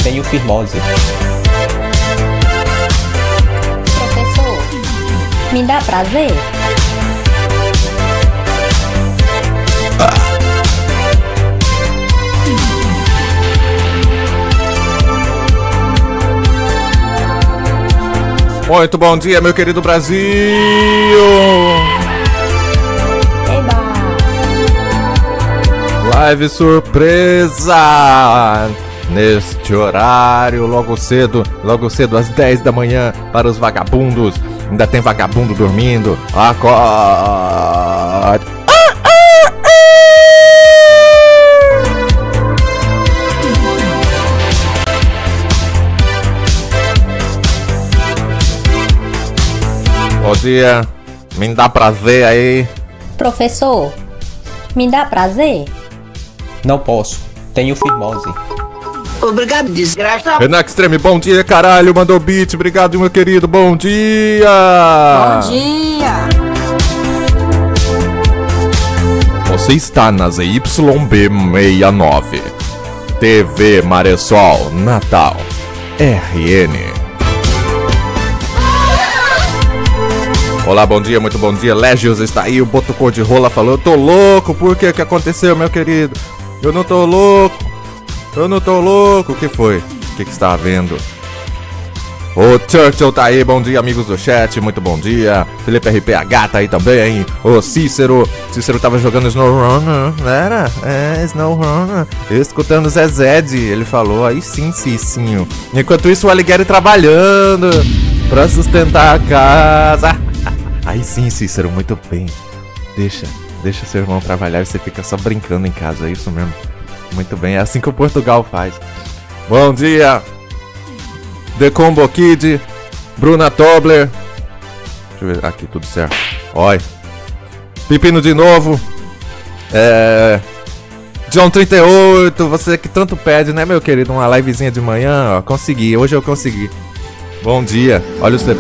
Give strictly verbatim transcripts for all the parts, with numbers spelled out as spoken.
tenho firmose. Professor, me dá prazer? Muito bom dia, meu querido Brasil! Eba! Live surpresa! Neste horário, logo cedo, logo cedo às dez da manhã, para os vagabundos. Ainda tem vagabundo dormindo. Acorde! Bom dia, me dá prazer aí. Professor, me dá prazer? Não posso, tenho firmose. Obrigado, desgraça. Renan Extreme, bom dia, caralho, mandou beat. Obrigado, meu querido, bom dia. Bom dia. Você está na Z Y B sessenta e nove, T V Maressol, Natal, R N. Olá, bom dia, muito bom dia. Légios está aí, o Boto Cor de Rola falou: eu tô louco, por que que aconteceu, meu querido? Eu não tô louco, eu não tô louco. O que foi? O que que está havendo? O Churchill tá aí, bom dia, amigos do chat, muito bom dia. Felipe R P H tá aí também. O Cícero, Cícero tava jogando SnowRunner, era? É, SnowRunner. Escutando o Zezed, ele falou, aí sim, Cicinho. Enquanto isso, o Alighieri trabalhando pra sustentar a casa. Aí sim, Cícero, muito bem. Deixa, deixa seu irmão trabalhar e você fica só brincando em casa, é isso mesmo. Muito bem, é assim que o Portugal faz. Bom dia, The Combo Kid, Bruna Tobler. Deixa eu ver, aqui, tudo certo. Oi. Pepino de novo. É... John trinta e oito, você que tanto pede, né, meu querido? Uma livezinha de manhã, ó, consegui, hoje eu consegui. Bom dia, olha o seu...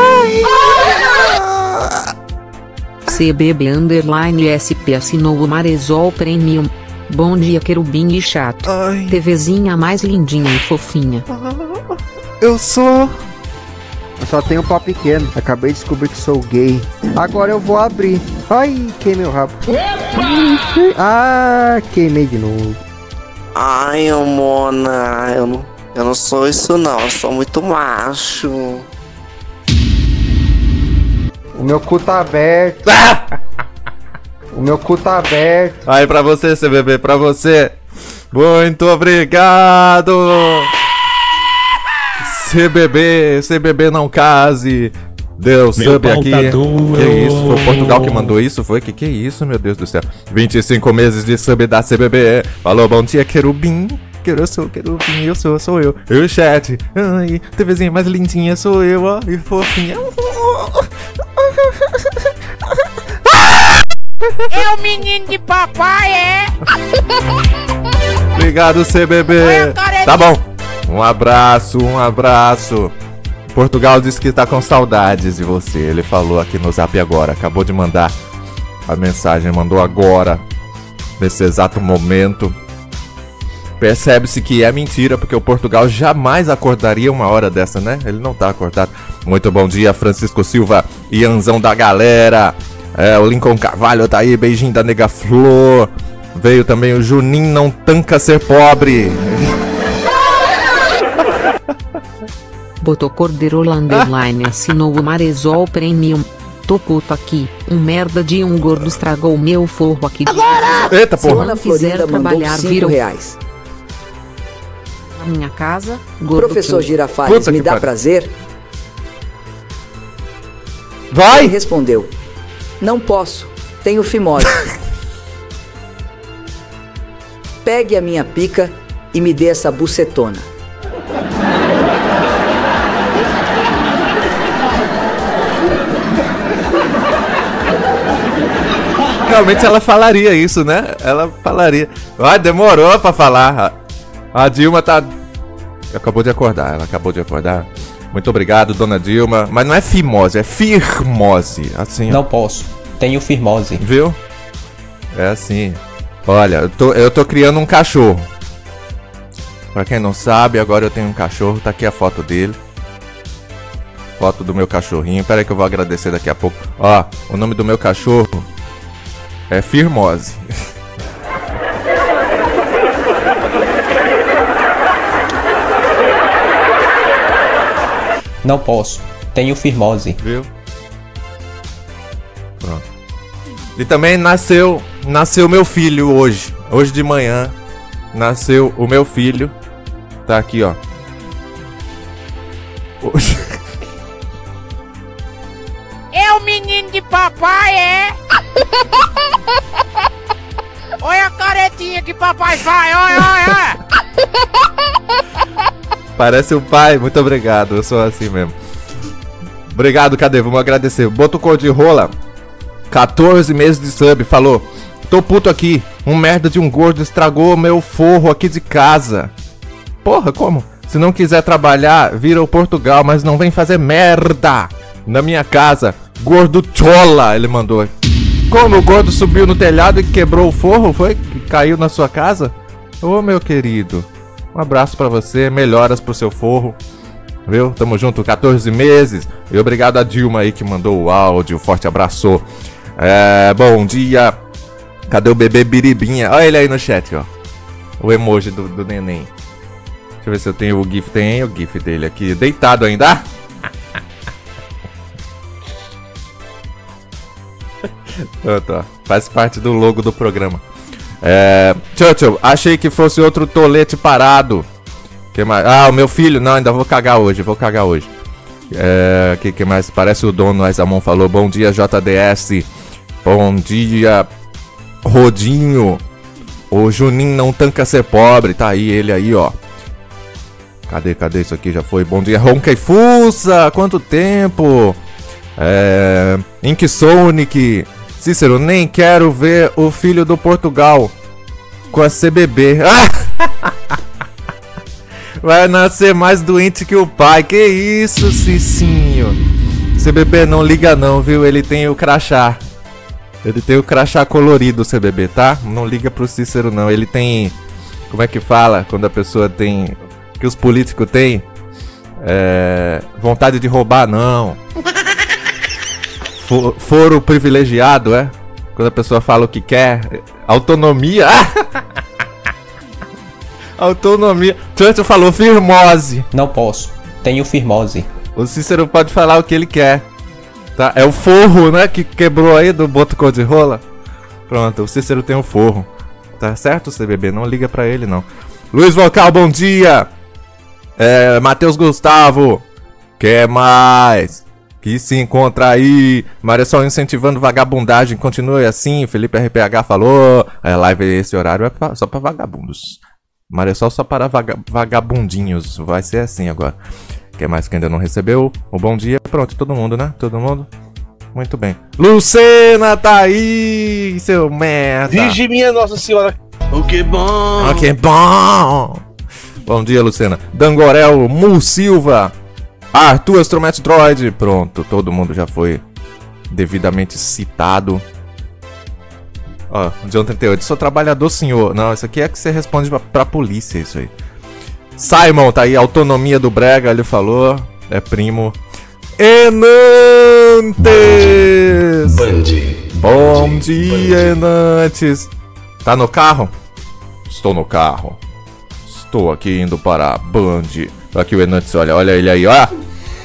C B B Underline S P assinou o Maressol Premium. Bom dia, querubim e chato. Ai. TVzinha mais lindinha e fofinha. Eu sou... Eu só tenho pau pequeno. Acabei de descobrir que sou gay. Agora eu vou abrir. Ai, queimei o rabo. Ah, queimei de novo. Ai, Mona, eu não, eu não sou isso não, eu sou muito macho. O meu cu tá aberto. O meu cu tá aberto. Aí pra você, C B B, pra você. Muito obrigado. C B B, C B B não case. Deu sub aqui. Tá que isso? Foi o Portugal que mandou isso? Foi? Que que é isso, meu Deus do céu? vinte e cinco meses de sub da C B B. Falou, bom dia, querubim. Eu sou querubim, eu sou, sou eu. Eu, chat. Ai, TVzinha mais lindinha sou eu, ó. E fofinha. É o menino de papai, é? Obrigado, C B B. Tá bom. Um abraço, um abraço. Portugal disse que tá com saudades de você. Ele falou aqui no zap agora. Acabou de mandar a mensagem. Mandou agora. Nesse exato momento. Percebe-se que é mentira, porque o Portugal jamais acordaria uma hora dessa, né? Ele não tá acordado. Muito bom dia, Francisco Silva, Ianzão da galera. É, o Lincoln Carvalho tá aí, beijinho da Nega Flor. Veio também o Juninho não tanca ser pobre. Botou Cordeiro Underline assinou o Maressol Premium. Tô puto aqui, um merda de um gordo estragou o meu forro aqui. Eita porra. Se não fizer trabalhar, viram reais. Na minha casa, gordo. Professor Girafales, Puta me que dá pariu. prazer? Vai! Ele respondeu: não posso, tenho fimose. Pegue a minha pica e me dê essa bucetona. Realmente ela falaria isso, né? Ela falaria. Ai, demorou pra falar. A Dilma tá... Acabou de acordar, ela acabou de acordar. Muito obrigado, dona Dilma. Mas não é fimose, é firmose. Assim, Não posso, tenho firmose. viu? É assim. Olha, eu tô, eu tô criando um cachorro. Pra quem não sabe, agora eu tenho um cachorro, tá aqui a foto dele. Foto do meu cachorrinho, pera aí que eu vou agradecer daqui a pouco. Ó, o nome do meu cachorro é Firmose. Não posso. Tenho firmose. Viu? Pronto. E também nasceu, nasceu meu filho hoje. Hoje de manhã nasceu o meu filho. Tá aqui, ó. Hoje... É o menino de papai, é? Olha a caretinha que papai faz, olha, olha, olha. Parece o pai, muito obrigado, eu sou assim mesmo. Obrigado, cadê? Vamos agradecer. Boto cor de rola, quatorze meses de sub, falou: tô puto aqui, um merda de um gordo estragou meu forro aqui de casa. Porra, como? Se não quiser trabalhar, vira o Portugal, mas não vem fazer merda na minha casa. Gordo chola, ele mandou. Como o gordo subiu no telhado e quebrou o forro, foi? Que caiu na sua casa? Ô, meu querido, um abraço pra você, melhoras pro seu forro. Viu? Tamo junto, quatorze meses. E obrigado a Dilma aí que mandou o áudio. Forte abraço. É, bom dia. Cadê o bebê Biribinha? Olha ele aí no chat, ó. O emoji do, do neném. Deixa eu ver se eu tenho o gif. Tem o gif dele aqui. Deitado ainda. Pronto, ó. Faz parte do logo do programa. É, Churchill, achei que fosse outro tolete parado. Que mais? Ah, o meu filho. Não, ainda vou cagar hoje. Vou cagar hoje. É, que, que mais? Parece o dono Aizamon falou. Bom dia, J D S. Bom dia, Rodinho. O Juninho não tanca ser pobre. Tá aí, ele aí, ó. Cadê, cadê isso aqui? Já foi. Bom dia, Ronca e Fuça. Quanto tempo? É, Ink Sonic. Cícero, nem quero ver o filho do Portugal com a C B B. Vai nascer mais doente que o pai. Que isso, Cicinho? C B B não liga não, viu? Ele tem o crachá. Ele tem o crachá colorido, C B B, tá? Não liga pro Cícero não. Ele tem... Como é que fala? Quando a pessoa tem... Que os políticos têm? É... Vontade de roubar, não. For, foro privilegiado, é? Quando a pessoa fala o que quer. Autonomia. Autonomia. Churchill falou firmose. Não posso. Tenho firmose. O Cícero pode falar o que ele quer. Tá? É o forro, né? Que quebrou aí do boto cor de rola. Pronto, o Cícero tem o forro. Tá certo, C B B? Não liga pra ele, não. Luiz Vocal, bom dia. É, Matheus Gustavo. Quer mais? Que se encontra aí. Marisol incentivando vagabundagem. Continue assim. Felipe R P H falou. É, live esse horário é pra, só pra vagabundos. Marisol só para vaga, vagabundinhos. Vai ser assim agora. Quer mais que ainda não recebeu? O bom dia. Pronto, todo mundo, né? Todo mundo? Muito bem. Lucena tá aí, seu merda. Virgem minha Nossa Senhora. O que bom. O que bom. Bom dia, Lucena. Dangorel, Mu Silva. Arthur Astromet Droid. Pronto, todo mundo já foi devidamente citado. Ó, John trinta e oito. Sou trabalhador, senhor. Não, isso aqui é que você responde pra, pra polícia, isso aí. Simon, tá aí. Autonomia do Brega, ele falou. É primo. Enantes. Bandi. Bom Bandi. dia, Enantes. Tá no carro? Estou no carro. Estou aqui indo para a Band. Aqui o Enantes, olha, olha ele aí, ó.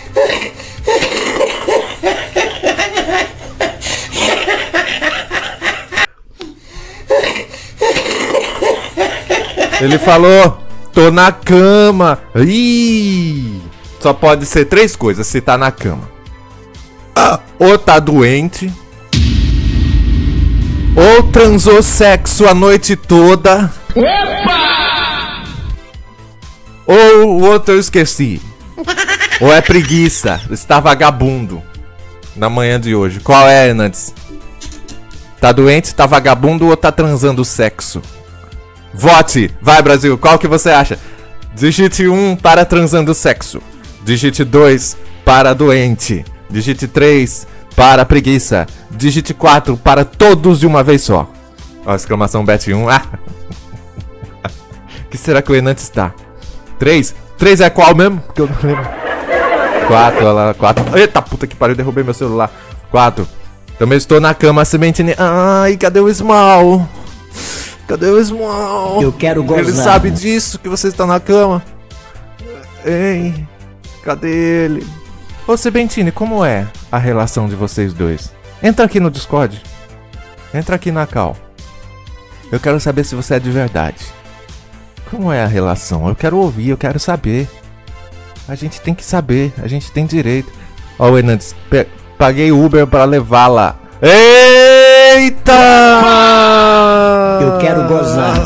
Ele falou, tô na cama. Ih, só pode ser três coisas se tá na cama. Ah, ou tá doente. Ou transou sexo a noite toda. Opa! Ou o outro eu esqueci. Ou é preguiça. Está vagabundo. Na manhã de hoje. Qual é, Hernandes? Tá doente, tá vagabundo ou tá transando sexo? Vote! Vai, Brasil! Qual que você acha? Digite um para transando sexo. Digite dois para doente. Digite três para preguiça. Digite quatro para todos de uma vez só. Ó, exclamação bet um. Ah. Que será que o Hernandes está? Três? Três é qual mesmo? Porque eu não lembro. Quatro, olha lá, quatro. Eita puta que pariu, derrubei meu celular. Quatro. Também estou na cama, sementinha. Ai, cadê o Small? Cadê o Small? Eu quero gozar. Ele sabe disso, que você está na cama. Ei, cadê ele? Ô Sebentini, como é a relação de vocês dois? Entra aqui no Discord. Entra aqui na Cal. Eu quero saber se você é de verdade. Como é a relação? Eu quero ouvir, eu quero saber. A gente tem que saber, a gente tem direito. Ó, o Hernandes, paguei Uber pra levá-la. Eita! Eu quero gozar.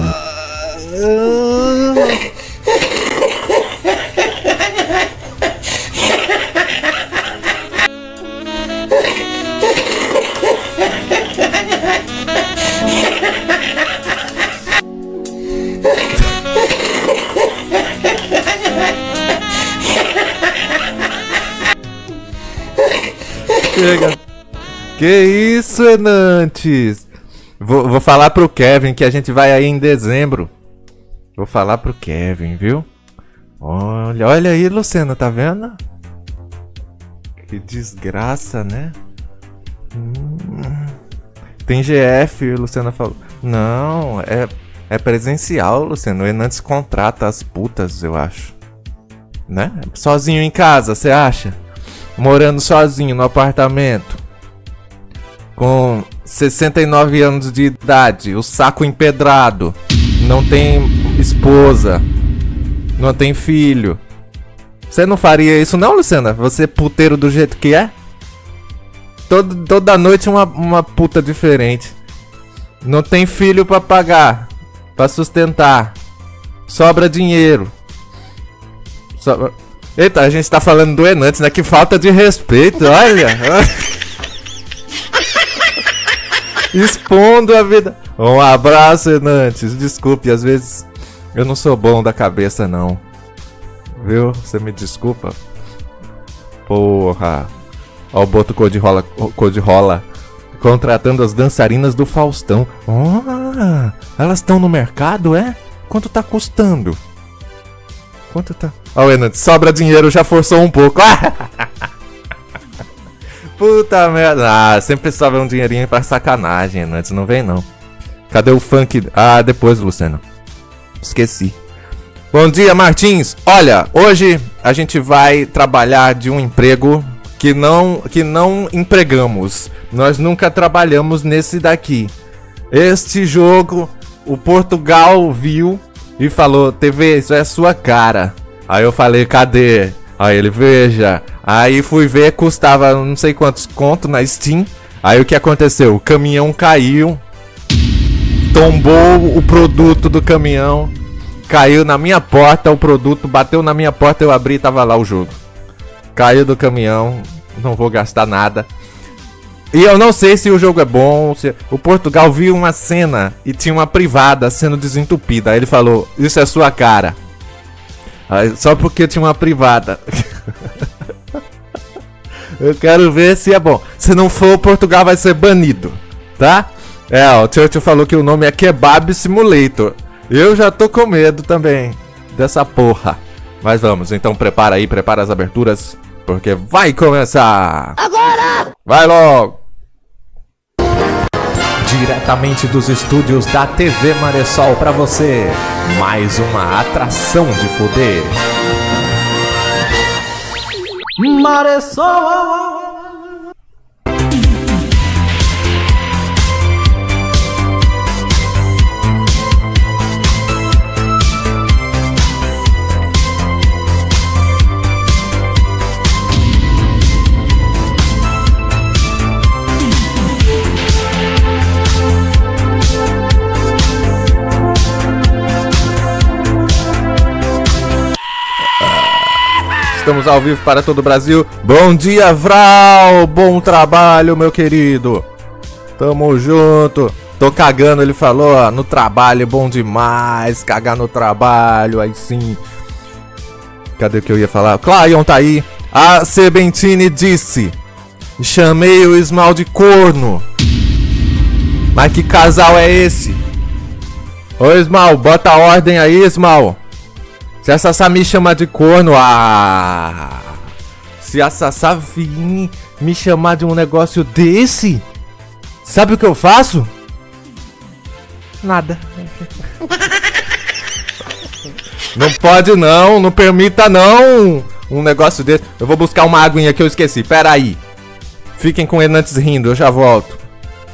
Chega. Que isso, Enantes? Vou, vou falar pro Kevin que a gente vai aí em dezembro. Vou falar pro Kevin, viu? Olha, olha aí, Luciana, tá vendo? Que desgraça, né? Hum. Tem G F, Luciana falou. Não, é, é presencial, Luciano. O Enantes contrata as putas, eu acho. Né? Sozinho em casa, você acha? Morando sozinho no apartamento, com sessenta e nove anos de idade, o saco empedrado, não tem esposa, não tem filho. Você não faria isso não, Luciana? Você puteiro do jeito que é? Todo, toda noite uma, uma puta diferente. Não tem filho pra pagar, pra sustentar. Sobra dinheiro. Sobra... Eita, a gente tá falando do Enantes, né? Que falta de respeito, olha. Expondo a vida. Um abraço, Enantes. Desculpe, às vezes eu não sou bom da cabeça, não. Viu? Você me desculpa. Porra. Ó o Boto Cor-de-Rola, Cor-de-Rola contratando as dançarinas do Faustão. Oh, elas estão no mercado, é? Quanto tá custando? Quanto tá? Ó, o Enantes, sobra dinheiro, já forçou um pouco. Puta merda. Ah, sempre sobra um dinheirinho pra sacanagem, Enantes, não vem não. Cadê o funk? Ah, depois, Luciano. Esqueci. Bom dia, Martins. Olha, hoje a gente vai trabalhar de um emprego que não, que não empregamos. Nós nunca trabalhamos nesse daqui. Este jogo, o Portugal viu e falou, T V, isso é a sua cara. Aí eu falei, cadê? Aí ele, veja. Aí fui ver, custava não sei quantos conto na Steam. Aí o que aconteceu? O caminhão caiu. Tombou o produto do caminhão. Caiu na minha porta o produto, bateu na minha porta, eu abri e tava lá o jogo. Caiu do caminhão, não vou gastar nada. E eu não sei se o jogo é bom, se... O Portugal viu uma cena e tinha uma privada sendo desentupida. Aí ele falou, isso é sua cara. Aí, só porque tinha uma privada. Eu quero ver se é bom. Se não for, o Portugal vai ser banido, tá? É, ó, o Churchill falou que o nome é Kebab Simulator. Eu já tô com medo também dessa porra. Mas vamos, então prepara aí, prepara as aberturas, porque vai começar! Agora! Vai logo! Diretamente dos estúdios da T V Maressol pra você, mais uma atração de foder. Maressol! Estamos ao vivo para todo o Brasil. Bom dia, Vral! Bom trabalho, meu querido. Tamo junto. Tô cagando, ele falou, ó, no trabalho é bom demais. Cagar no trabalho, aí sim. Cadê o que eu ia falar? Claion tá aí. A Sebentini disse: chamei o Ismael de corno. Mas que casal é esse? Ô Ismael, bota a ordem aí, Ismael. Se a Sassá me chama de corno, ah... Se a Sassá vir me chamar de um negócio desse, sabe o que eu faço? Nada. Não pode não, não permita não um negócio desse. Eu vou buscar uma aguinha que eu esqueci, pera aí. Fiquem com ele antes rindo, eu já volto.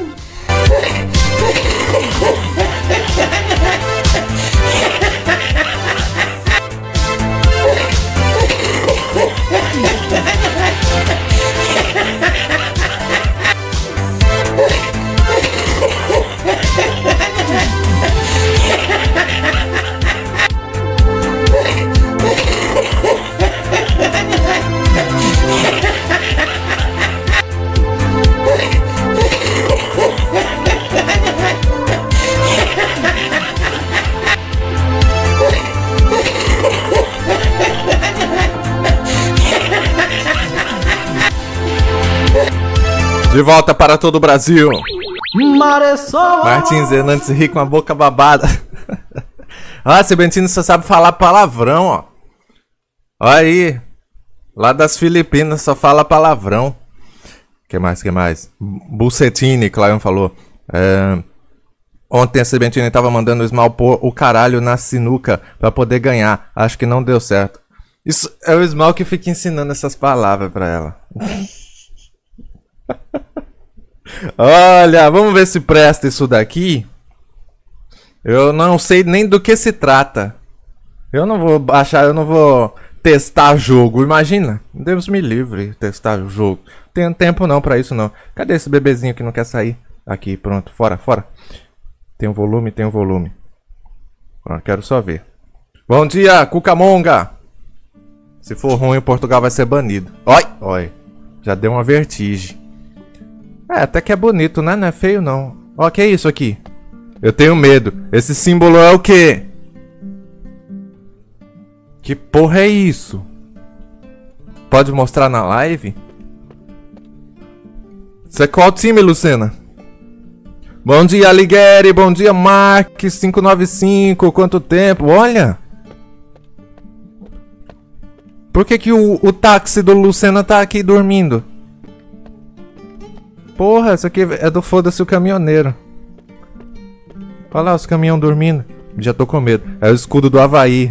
De volta para todo o Brasil. Martins Hernandes ri com a boca babada. Ah, Sebentino só sabe falar palavrão, ó. Olha aí. Lá das Filipinas só fala palavrão. Que mais, que mais? Bucetini, Claion falou. É... Ontem a Sebentini tava mandando o Small pôr o caralho na sinuca pra poder ganhar. Acho que não deu certo. Isso é o Small que fica ensinando essas palavras pra ela. Olha, vamos ver se presta isso daqui. Eu não sei nem do que se trata. Eu não vou baixar, eu não vou testar jogo. Imagina, Deus me livre testar o jogo. Tenho tempo não pra isso não. Cadê esse bebezinho que não quer sair? Aqui, pronto, fora, fora. Tem um volume, tem um volume. Ah, quero só ver. Bom dia, Cucamonga. Se for ruim, o Portugal vai ser banido. Oi, oi. Já deu uma vertigem. É, até que é bonito, né? Não é feio, não. Ó, que é isso aqui? Eu tenho medo. Esse símbolo é o quê? Que porra é isso? Pode mostrar na live? Você é qual time, Lucena? Bom dia, Alighieri. Bom dia, Mark cinco nove cinco. Quanto tempo? Olha! Por que que o, o táxi do Lucena tá aqui dormindo? Porra, isso aqui é do Foda-se o Caminhoneiro. Olha lá os caminhão dormindo. Já tô com medo. É o escudo do Havaí.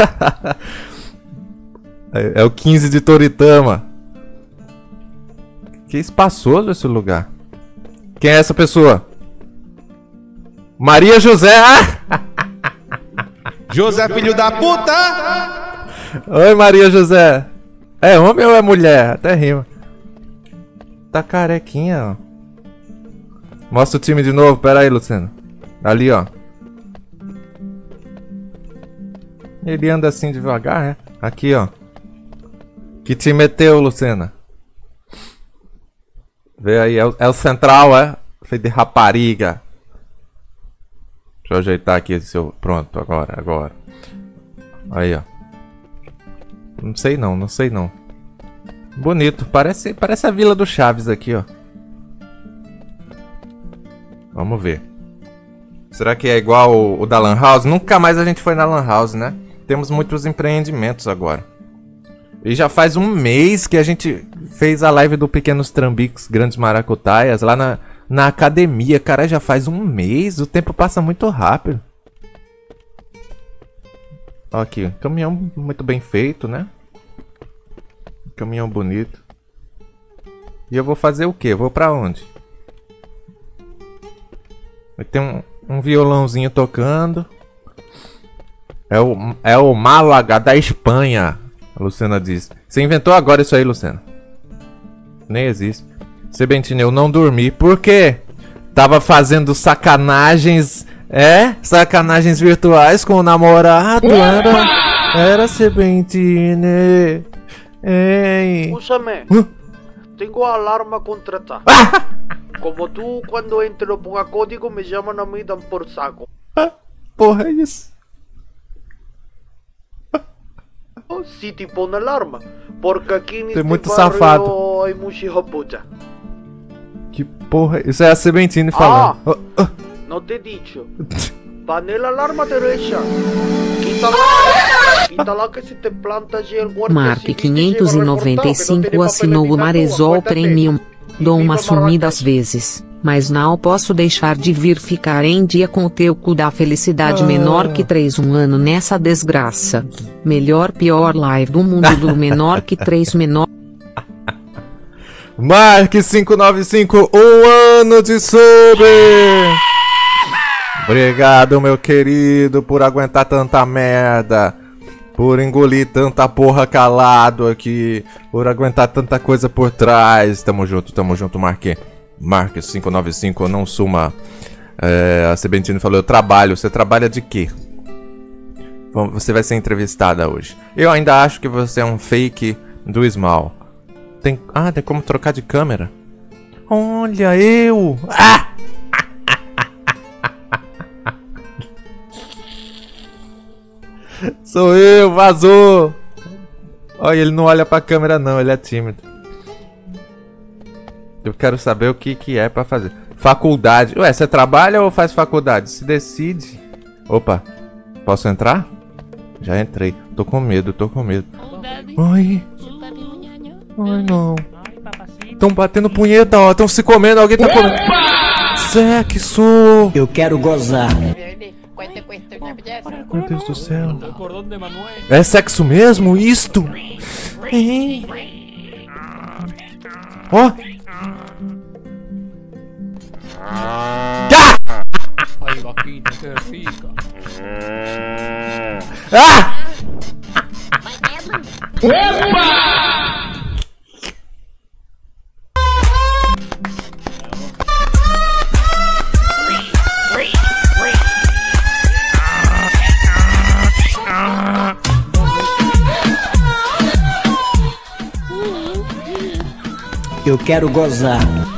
é, é o quinze de Toritama. Que espaçoso esse lugar. Quem é essa pessoa? Maria José. José, filho da puta! Oi, Maria José. É homem ou é mulher? Até rima. Tá carequinha, ó. Mostra o time de novo, pera aí, Luciano. Ali, ó. Ele anda assim devagar, né? Aqui, ó. Que time é teu, Lucena? Vê aí, é o, é o central, é? Feito de rapariga. Deixa eu ajeitar aqui esse seu... Pronto, agora, agora. Aí, ó. Não sei não, não sei não. Bonito, parece, parece a Vila do Chaves aqui, ó. Vamos ver. Será que é igual o, o da Lan House? Nunca mais a gente foi na Lan House, né? Temos muitos empreendimentos agora. E já faz um mês que a gente fez a live do Pequenos Trambiques Grandes Maracutaias lá na, na academia. Cara, já faz um mês, o tempo passa muito rápido. Ó aqui, caminhão muito bem feito, né? Caminhão bonito. E eu vou fazer o quê? Eu vou pra onde? Vai ter um, um violãozinho tocando. É o, é o Málaga da Espanha, a Luciana diz. Você inventou agora isso aí, Luciana? Nem existe. Sebentini, eu não dormi. Por quê? Tava fazendo sacanagens... É? Sacanagens virtuais com o namorado. Era... Era Sebentini... Ei. Escúchame, uh. tengo alarma contra ti. Como tú cuando entro ponga código me llaman a mí dan por saco. Porra, é isso? Si te pone alarma, porque aqui neste muito barrio safado. hay mucha hijo puta. Que porra, isso é a Sebentini falando. Ah, oh, oh. No te he dicho. Panela alarma derecha. Quita la E tá lá que se te planta já el guarda Mark civil quinhentos e noventa e cinco assinou o Marezol Premium. Dou uma sumida às vezes, mas não posso deixar de vir ficar em dia com o teu cu da felicidade Ah. menor que três um ano nessa desgraça. Melhor pior live do mundo do menor que três menor. Mark quinhentos e noventa e cinco, um ano de sub! Obrigado, meu querido, por aguentar tanta merda. Por engolir tanta porra calado aqui. Por aguentar tanta coisa por trás. Tamo junto, tamo junto, Mark. Mark quinhentos e noventa e cinco, não suma. É, a Sebentino falou, eu trabalho. Você trabalha de quê? Bom, você vai ser entrevistada hoje. Eu ainda acho que você é um fake do Small. Tem... Ah, tem como trocar de câmera? Olha, eu! Ah! Sou eu, vazou! Olha, ele não olha pra câmera não, ele é tímido. Eu quero saber o que que é pra fazer. Faculdade. Ué, você trabalha ou faz faculdade? Se decide. Opa, posso entrar? Já entrei. Tô com medo, tô com medo. Oi. Ai, não. Tão batendo punheta, ó. Tão se comendo, alguém tá comendo. Sexo! Eu quero gozar. Meu Deus do céu. É sexo mesmo? Isto? Ó! Ah! Ah! Eu quero gozar.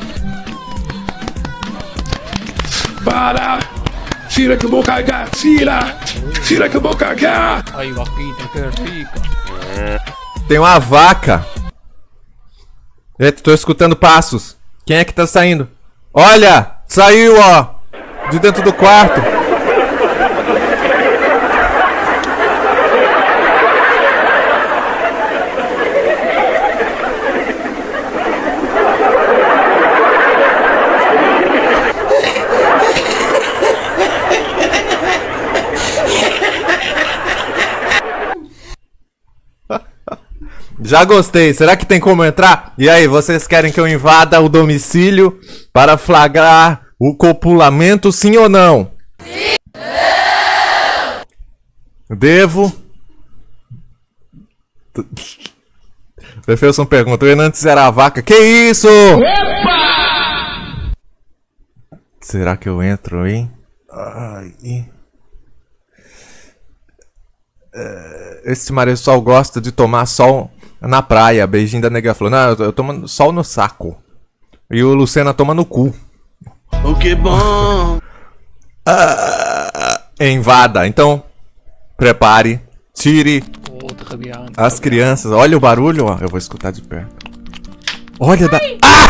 Para! Tira que eu vou cagar! Tira! Tira que eu vou cagar! Ai, vaquita, que rica. Tem uma vaca. Eita, tô escutando passos. Quem é que tá saindo? Olha! Saiu, ó! De dentro do quarto. Já gostei. Será que tem como entrar? E aí, vocês querem que eu invada o domicílio para flagrar o copulamento, sim ou não? Sim. Devo? Jefferson pergunta, o Hernandes era a vaca. Que isso? Opa! Será que eu entro, hein? Ai... Esse Maressol gosta de tomar sol na praia. Beijinho da nega falou, não, eu tomo sol no saco. E o Lucena toma no cu. O que bom! Ah, invada. Então, prepare, tire as crianças. Olha o barulho, ó. Eu vou escutar de perto. Olha da... Ah!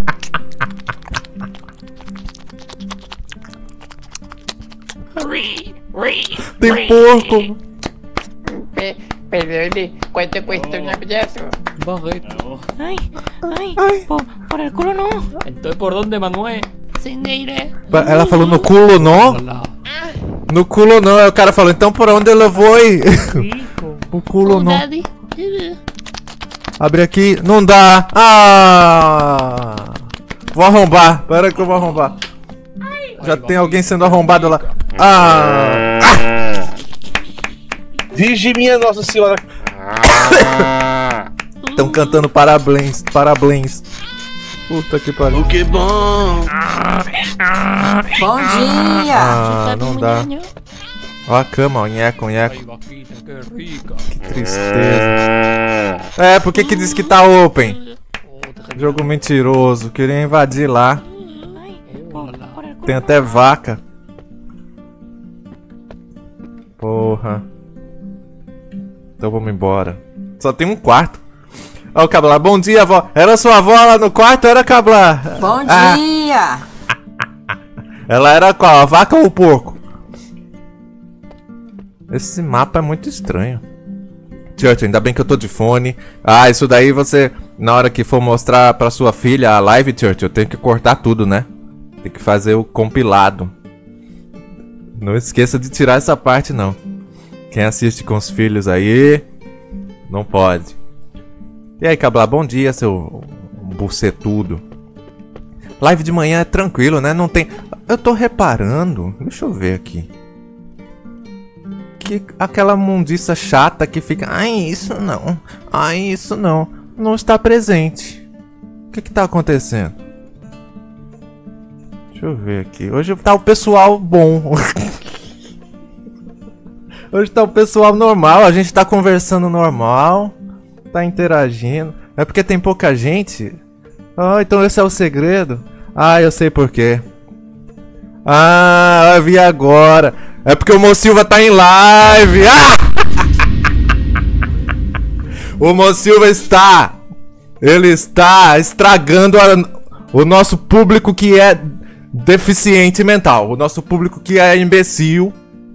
Tem porco! Perdón, ¿cuál te cuesta un abrazo? Barreto. Ay, ay, ay. Por, por el culo no. Entonces, ¿por dónde, Manuel? Sendeira. Ela falou no culo não? No culo não. Aí o cara falou, então por onde ela foi? O culo não. Abre aqui. Não dá. Ah! Vou arrombar. Pera que eu vou arrombar. Já tem alguém sendo arrombado lá. Ah! Vige minha Nossa Senhora. Estão cantando parabéns, parabéns. Puta que pariu. O que bom. Bom dia. Ah, não dá. Ó a cama, ó, nheco, nheco. Que tristeza. É, por que que diz que tá open? Jogo mentiroso, queria invadir lá. Tem até vaca. Porra. Então vamos embora. Só tem um quarto. Ó o Cablar. Bom dia, avó. Era sua avó lá no quarto, era, Cablar? Bom ah. dia. Ela era qual? A vaca ou o porco? Esse mapa é muito estranho. Church, ainda bem que eu tô de fone. Ah, isso daí você, na hora que for mostrar pra sua filha a live, Church, eu tenho que cortar tudo, né? Tem que fazer o compilado. Não esqueça de tirar essa parte, não. Quem assiste com os filhos aí, não pode. E aí, Cabla, bom dia, seu bucetudo. Live de manhã é tranquilo, né? Não tem... Eu tô reparando... Deixa eu ver aqui. Que aquela mundiça chata que fica... Ai, isso não. Ai, isso não. Não está presente. O que que tá acontecendo? Deixa eu ver aqui. Hoje tá o pessoal bom. Hoje tá o pessoal normal. A gente tá conversando normal. Tá interagindo. É porque tem pouca gente. Ah, então esse é o segredo. Ah, eu sei por quê. Ah, eu vi agora. É porque o Mo Silva tá em live. Ah! O Mo Silva está. Ele está estragando a, o nosso público que é deficiente mental. O nosso público que é imbecil.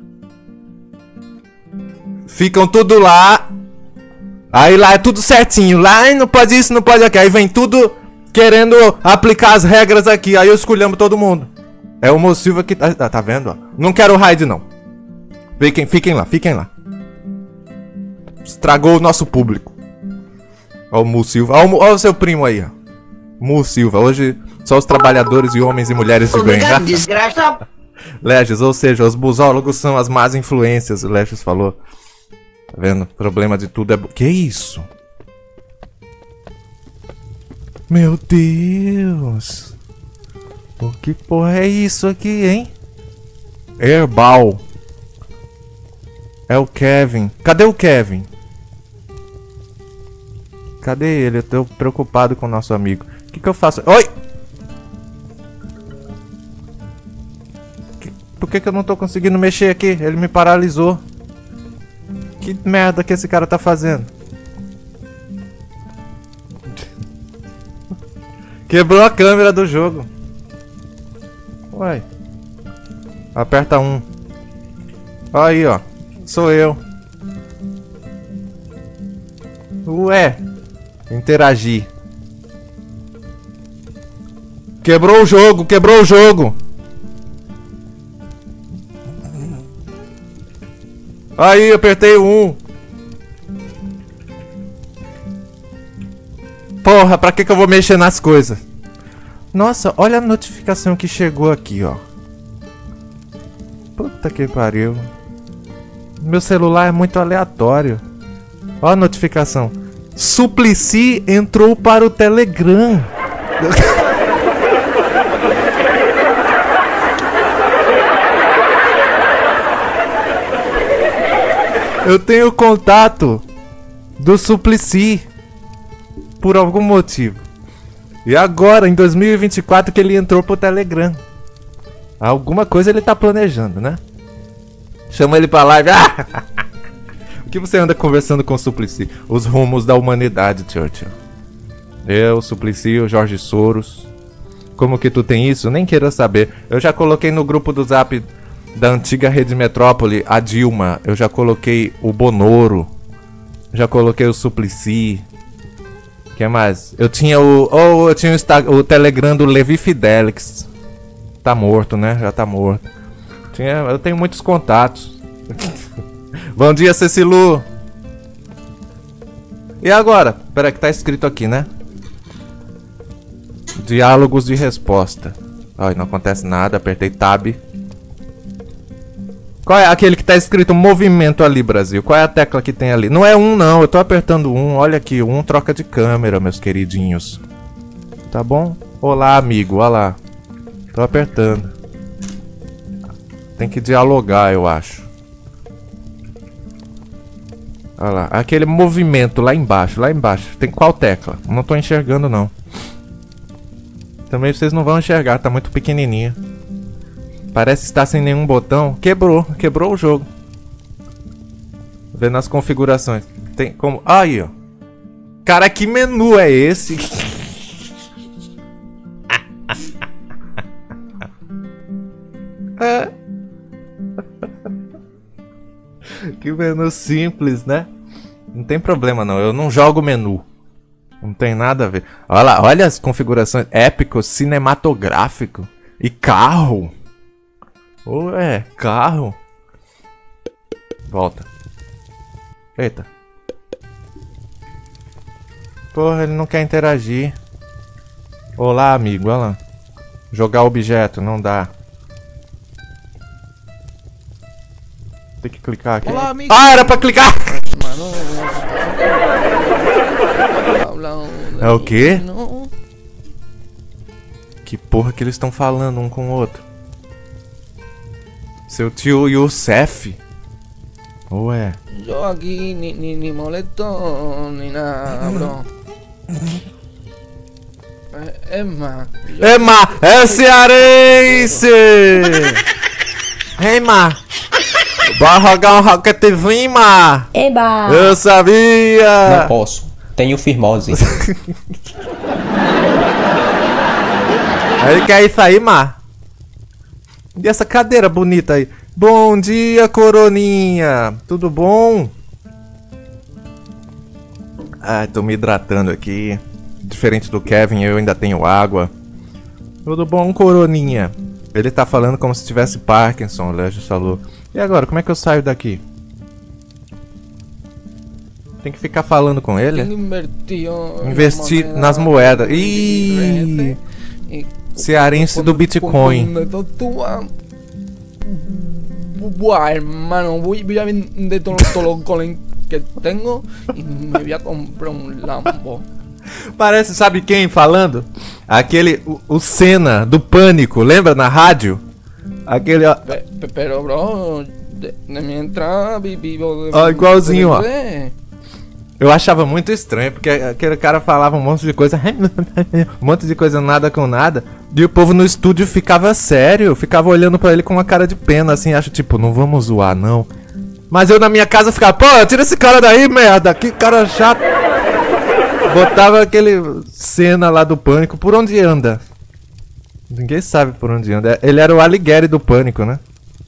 Ficam tudo lá. Aí lá é tudo certinho. Lá não pode isso, não pode aquilo. Aí vem tudo querendo aplicar as regras aqui. Aí eu esculhambo todo mundo. É o Mo Silva que tá, tá vendo? Ó. Não quero raid não. Fiquem, fiquem lá, fiquem lá. Estragou o nosso público. Ó o Mo Silva. Ó o, ó o seu primo aí, ó. Mo Silva. Hoje só os trabalhadores e homens e mulheres de bem. Desgraça. Leges, ou seja, os busólogos são as más influências. O Leges falou. Tá vendo? O problema de tudo é... Que isso? Meu Deus. O que porra é isso aqui, hein? Herbal. É o Kevin. Cadê o Kevin? Cadê ele? Eu tô preocupado com o nosso amigo. O que que eu faço? Oi! Que... Por que que eu não tô conseguindo mexer aqui? Ele me paralisou. Que merda que esse cara tá fazendo? Quebrou a câmera do jogo. Uai. Aperta um. Aí, ó. Sou eu. Ué. Interagir. Quebrou o jogo, quebrou o jogo. Aí, apertei o um. Porra, pra que que eu vou mexer nas coisas? Nossa, olha a notificação que chegou aqui, ó. Puta que pariu. Meu celular é muito aleatório. Ó a notificação. Suplicy entrou para o Telegram. Eu tenho contato do Suplicy. Por algum motivo. E agora, em dois mil e vinte e quatro, que ele entrou pro Telegram. Alguma coisa ele tá planejando, né? Chama ele pra live. Ah! O que você anda conversando com o Suplicy? Os rumos da humanidade, Churchill. Eu, Suplicy, o Jorge Soros. Como que tu tem isso? Nem queira saber. Eu já coloquei no grupo do Zap da antiga Rede Metrópole a Dilma. Eu já coloquei o Bonoro. Já coloquei o Suplicy. O que mais? Eu tinha o... Oh, eu tinha o, Insta, o Telegram do Levi Fidelix. Tá morto, né? Já tá morto. Tinha, eu tenho muitos contatos. Bom dia, Cecilu. E agora? Pera que tá escrito aqui, né? Diálogos de resposta. Ai, não acontece nada. Apertei Tab. Qual é aquele que tá escrito movimento ali, Brasil? Qual é a tecla que tem ali? Não é um, não. Eu tô apertando um. Olha aqui, um troca de câmera, meus queridinhos. Tá bom? Olá, amigo. Olha lá. Tô apertando. Tem que dialogar, eu acho. Olha lá. Aquele movimento lá embaixo. Lá embaixo. Tem qual tecla? Não tô enxergando, não. Também vocês não vão enxergar. Tá muito pequenininho. Parece estar sem nenhum botão. Quebrou. Quebrou o jogo. Vendo as configurações. Tem como... Aí, ó. Cara, que menu é esse? É. Que menu simples, né? Não tem problema não, eu não jogo menu. Não tem nada a ver. Olha lá, olha as configurações. Épico, cinematográfico. E carro. Ué, carro. Volta. Eita. Porra, ele não quer interagir. Olá, amigo, olha lá. Jogar objeto, não dá. Tem que clicar aqui. Olá, amigo. Ah, era pra clicar! É o quê? Que porra que eles estão falando um com o outro? Seu tio Youssef? Ué. Yo aquí ni, ni, ni molesto ni nada, bro. É, é má. É má, é cearense! Ei, má! Vai jogar um Rocketzinho, má! Eba! Eu sabia! Não posso. Tenho firmose. Aí quer isso aí, má? E essa cadeira bonita aí? Bom dia, coroninha! Tudo bom? Ai, tô me hidratando aqui. Diferente do Kevin, eu ainda tenho água. Tudo bom, coroninha? Ele tá falando como se tivesse Parkinson, o Légio falou. E agora, como é que eu saio daqui? Tem que ficar falando com ele? Investir nas moedas. Ih! Cearense do Bitcoin. Buah, hermano, voy, voy a vender todos todo los coins que tengo y me voy a comprar un Lambo. Parece, sabe quem falando? Aquele, o, o Senna do Pânico, lembra na rádio? Aquele, ó. Pe, pe, pero, bro, de, de mientras vivo. Ó, igualzinho, ó. Eu achava muito estranho, porque aquele cara falava um monte de coisa, um monte de coisa nada com nada, e o povo no estúdio ficava sério, ficava olhando pra ele com uma cara de pena, assim, acho tipo, não vamos zoar, não. Mas eu na minha casa ficava, pô, tira esse cara daí, merda, que cara chato. Botava aquele Senna lá do Pânico, por onde anda? Ninguém sabe por onde anda, ele era o Alighieri do Pânico, né?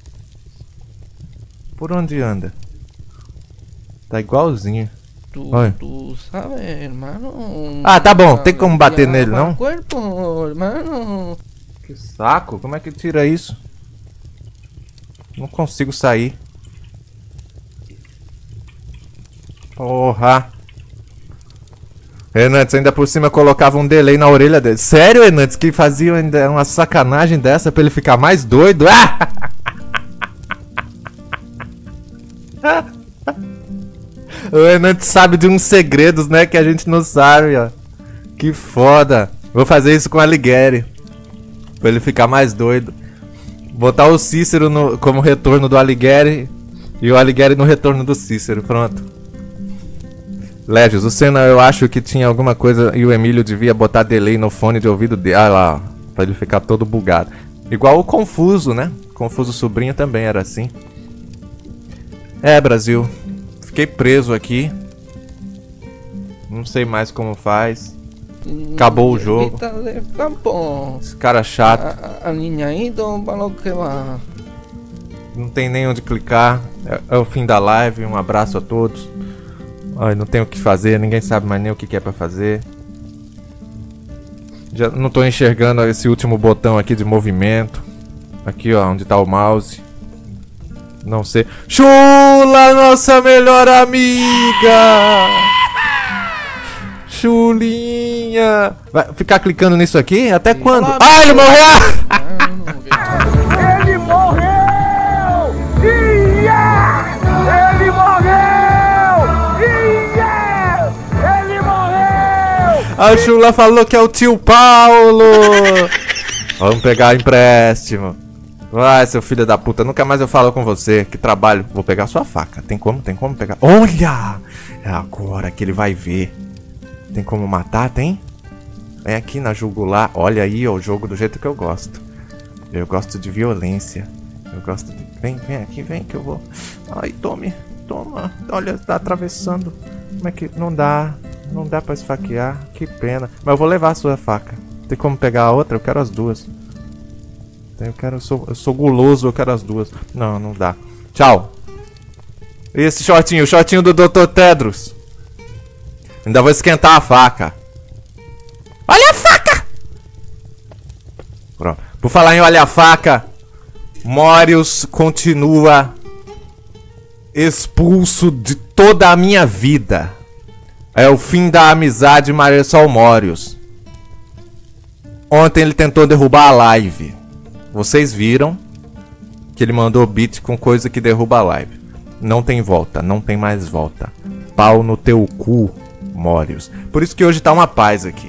Por onde anda? Tá igualzinho. Tu, tu sabes, hermano. Ah, tá bom, tem como bater nele, não? Corpo, hermano. Que saco, como é que tira isso? Não consigo sair. Porra. Enantes, ainda por cima colocava um delay na orelha dele. Sério, Enantes, que fazia ainda uma sacanagem dessa pra ele ficar mais doido? Ah! O Enantes sabe de uns segredos, né, que a gente não sabe, ó. Que foda. Vou fazer isso com o Alighieri. Pra ele ficar mais doido. Botar o Cícero no, como retorno do Alighieri. E o Alighieri no retorno do Cícero. Pronto. Légios, o Senna eu acho que tinha alguma coisa. E o Emílio devia botar delay no fone de ouvido dele. Ah lá, ó, pra ele ficar todo bugado. Igual o Confuso, né? Confuso Sobrinho também era assim. É, Brasil. Fiquei preso aqui. Não sei mais como faz. Acabou o jogo. Esse cara chato. Não tem nem onde clicar. É, é o fim da live. Um abraço a todos. Ai, não tem o que fazer. Ninguém sabe mais nem o que é pra fazer. Já não tô enxergando esse último botão aqui de movimento. Aqui, ó, onde tá o mouse. Não sei. Chula, nossa melhor amiga! Chulinha! Vai ficar clicando nisso aqui? Até quando? Ah, ah, ele morreu! Ele morreu! Yeah! Ele morreu! Yeah! Ele morreu! A Chula falou que é o tio Paulo! Vamos pegar empréstimo. Vai, seu filho da puta, nunca mais eu falo com você. Que trabalho. Vou pegar sua faca. Tem como? Tem como pegar? Olha! É agora que ele vai ver. Tem como matar? Tem? Vem aqui na jugular. Olha aí, ó, o jogo do jeito que eu gosto. Eu gosto de violência. Eu gosto de... Vem, vem aqui, vem que eu vou... Ai, tome. Toma. Olha, tá atravessando. Como é que... Não dá. Não dá pra esfaquear. Que pena. Mas eu vou levar a sua faca. Tem como pegar a outra? Eu quero as duas. Eu quero, eu sou, eu sou guloso, eu quero as duas. Não, não dá. Tchau. E esse shortinho, o shortinho do doutor Tedros. Ainda vou esquentar a faca. Olha a faca! Pronto. Por falar em olha a faca, Morius continua expulso de toda a minha vida. É o fim da amizade Marisol Morius. Ontem ele tentou derrubar a live. Vocês viram que ele mandou beat com coisa que derruba a live. Não tem volta, não tem mais volta. Pau no teu cu, Morius. Por isso que hoje tá uma paz aqui.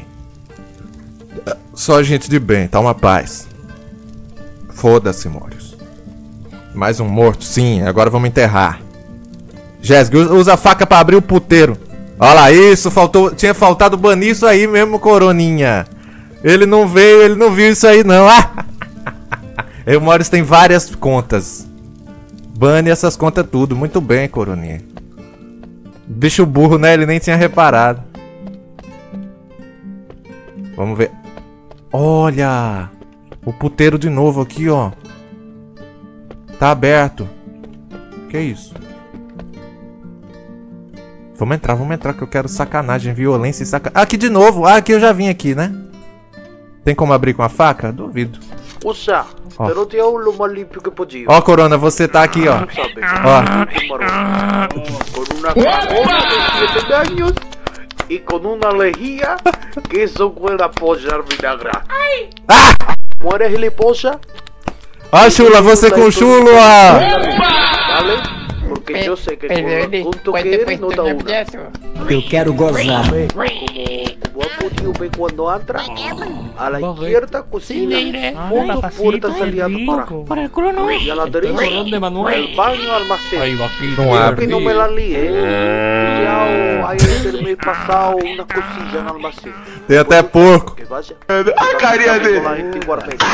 Só gente de bem, tá uma paz. Foda-se, Morius. Mais um morto, sim, agora vamos enterrar. Jéssica, usa a faca pra abrir o puteiro. Olha lá, isso, faltou, tinha faltado banir isso aí mesmo, Coroninha. Ele não veio, ele não viu isso aí não. Ah! O Morius tem várias contas. Bane essas contas tudo, muito bem, Coroninha. Bicho burro, né? Ele nem tinha reparado. Vamos ver. Olha! O puteiro de novo aqui, ó. Tá aberto. Que isso? Vamos entrar, vamos entrar que eu quero sacanagem, violência e sacanagem. Ah, aqui de novo. Ah, aqui eu já vim aqui, né? Tem como abrir com a faca? Duvido. Usa, Ó. pero te hago lo más limpio que podia. Ó, Corona, você tá aqui, ó. Ó. Con una cagona de siete años y con una lejía que eso puede apoyar vinagre. ¿Mueres gilipollas? Ó, Chula, você com chulo, ó. ¿Vale? Porque yo sé que con el punto que eres no da una. Eu quero gozar. Como ha podido ver cuando entra, a la izquierda cocina, fondo, puerta, salida atrás. Por el culo no. Y a la derecha, el baño, almacén. Ahí va aquí. No Creo abre. que no me la lié. Ya hay el mes pasado una cosilla en almacén. Tem até porco. Que vaya. A carinha dele. Con la gente igualmente.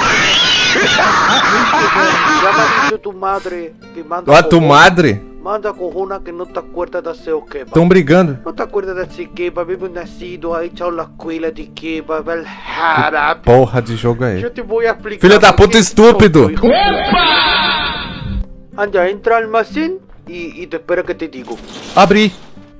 Ya me ha dicho tu madre que manda. Ó, tu cojona. madre. Manda cojona que no te acuerdas de hacer o qué. Tão brigando. No te acuerdas de hacer qué, habíamos nacido, ha echado la escuela de qué, el jarabe. Porra de jogo é Yo esse? te voy a explicar. Filho da por puta qué estúpido. soy hijo de- Anda, entra al almacén y, y te espera que te digo. Abri.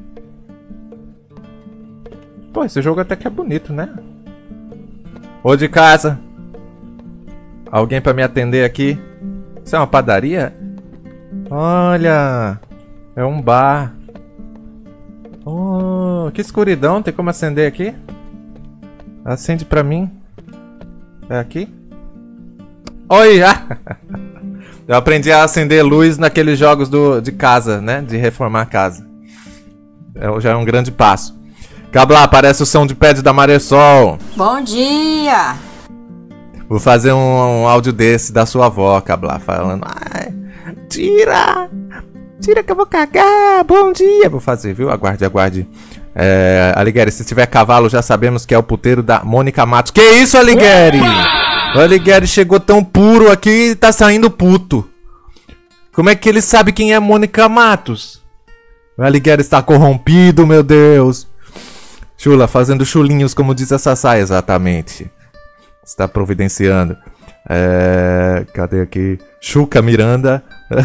Pô, esse jogo até que é bonito, né? Ô, de casa. Alguém pra me atender aqui? Isso é uma padaria? Olha. É um bar. Oh, que escuridão. Tem como acender aqui? Acende pra mim. É aqui? Oi! Ah! Eu aprendi a acender luz naqueles jogos do, de casa, né? De reformar a casa. É, já é um grande passo. Cabla, parece o som de pad da Marisol. Bom dia! Vou fazer um, um áudio desse da sua avó, Cabla, falando. Ai, tira! Tira que eu vou cagar! Bom dia! Vou fazer, viu? Aguarde, aguarde. É, Alighieri, se tiver cavalo, já sabemos que é o puteiro da Mônica Matos. Que isso, Alighieri? O Alighieri chegou tão puro aqui e tá saindo puto. Como é que ele sabe quem é Mônica Matos? O Alighieri está corrompido, meu Deus. Chula, fazendo chulinhos, como diz a Sassá, exatamente. Está providenciando. É... Cadê aqui? Chuca Miranda.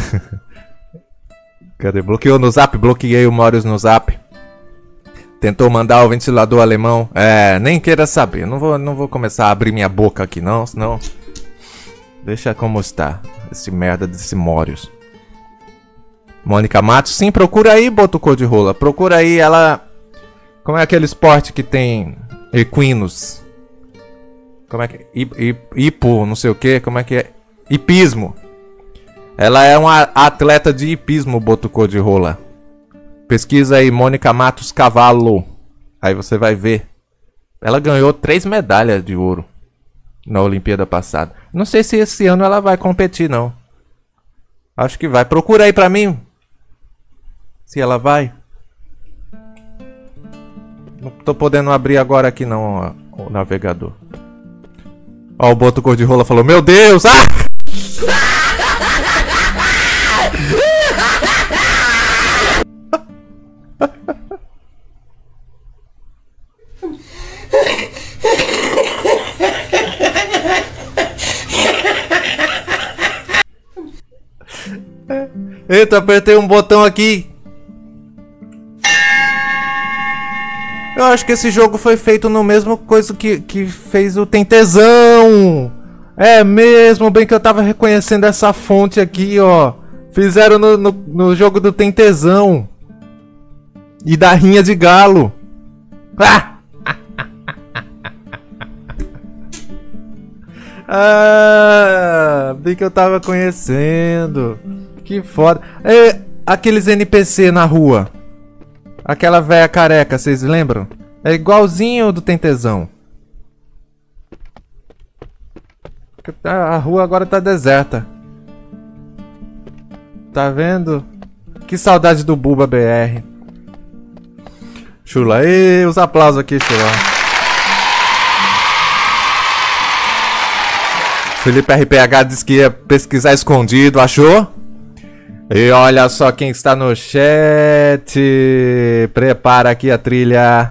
Cadê? Bloqueou no zap? Bloqueei o Morius no zap. Tentou mandar o ventilador alemão. É, nem queira saber. Não vou, não vou começar a abrir minha boca aqui, não. Senão... Deixa como está. Esse merda desse Morius. Mônica Matos. Sim, procura aí, boto cor de rola. Procura aí, ela... Como é aquele esporte que tem equinos? Como é que é? Hipo, não sei o que. Como é que é? Hipismo. Ela é uma atleta de hipismo, boto cor de rola. Pesquisa aí, Mônica Matos Cavalo. Aí você vai ver. Ela ganhou três medalhas de ouro na Olimpíada passada. Não sei se esse ano ela vai competir, não. Acho que vai. Procura aí pra mim. Se ela vai. Não tô podendo abrir agora aqui não, ó, o navegador. Ó, o Boto Cor de Rola falou, meu Deus! Ah! Eita, apertei um botão aqui. Eu acho que esse jogo foi feito no mesmo coisa que, que fez o Tem Tesão. É mesmo, bem que eu tava reconhecendo essa fonte aqui, ó. Fizeram no, no, no jogo do Tem Tesão. E da Rinha de Galo. Ah! Ah, bem que eu tava conhecendo. Que foda. É, aqueles N P C na rua. Aquela véia careca, vocês lembram? É igualzinho do Tem Tesão. A rua agora tá deserta. Tá vendo? Que saudade do Buba B R. Chula. E os aplausos aqui, Chula. Felipe R P H disse que ia pesquisar escondido, achou? E olha só quem está no chat. Prepara aqui a trilha.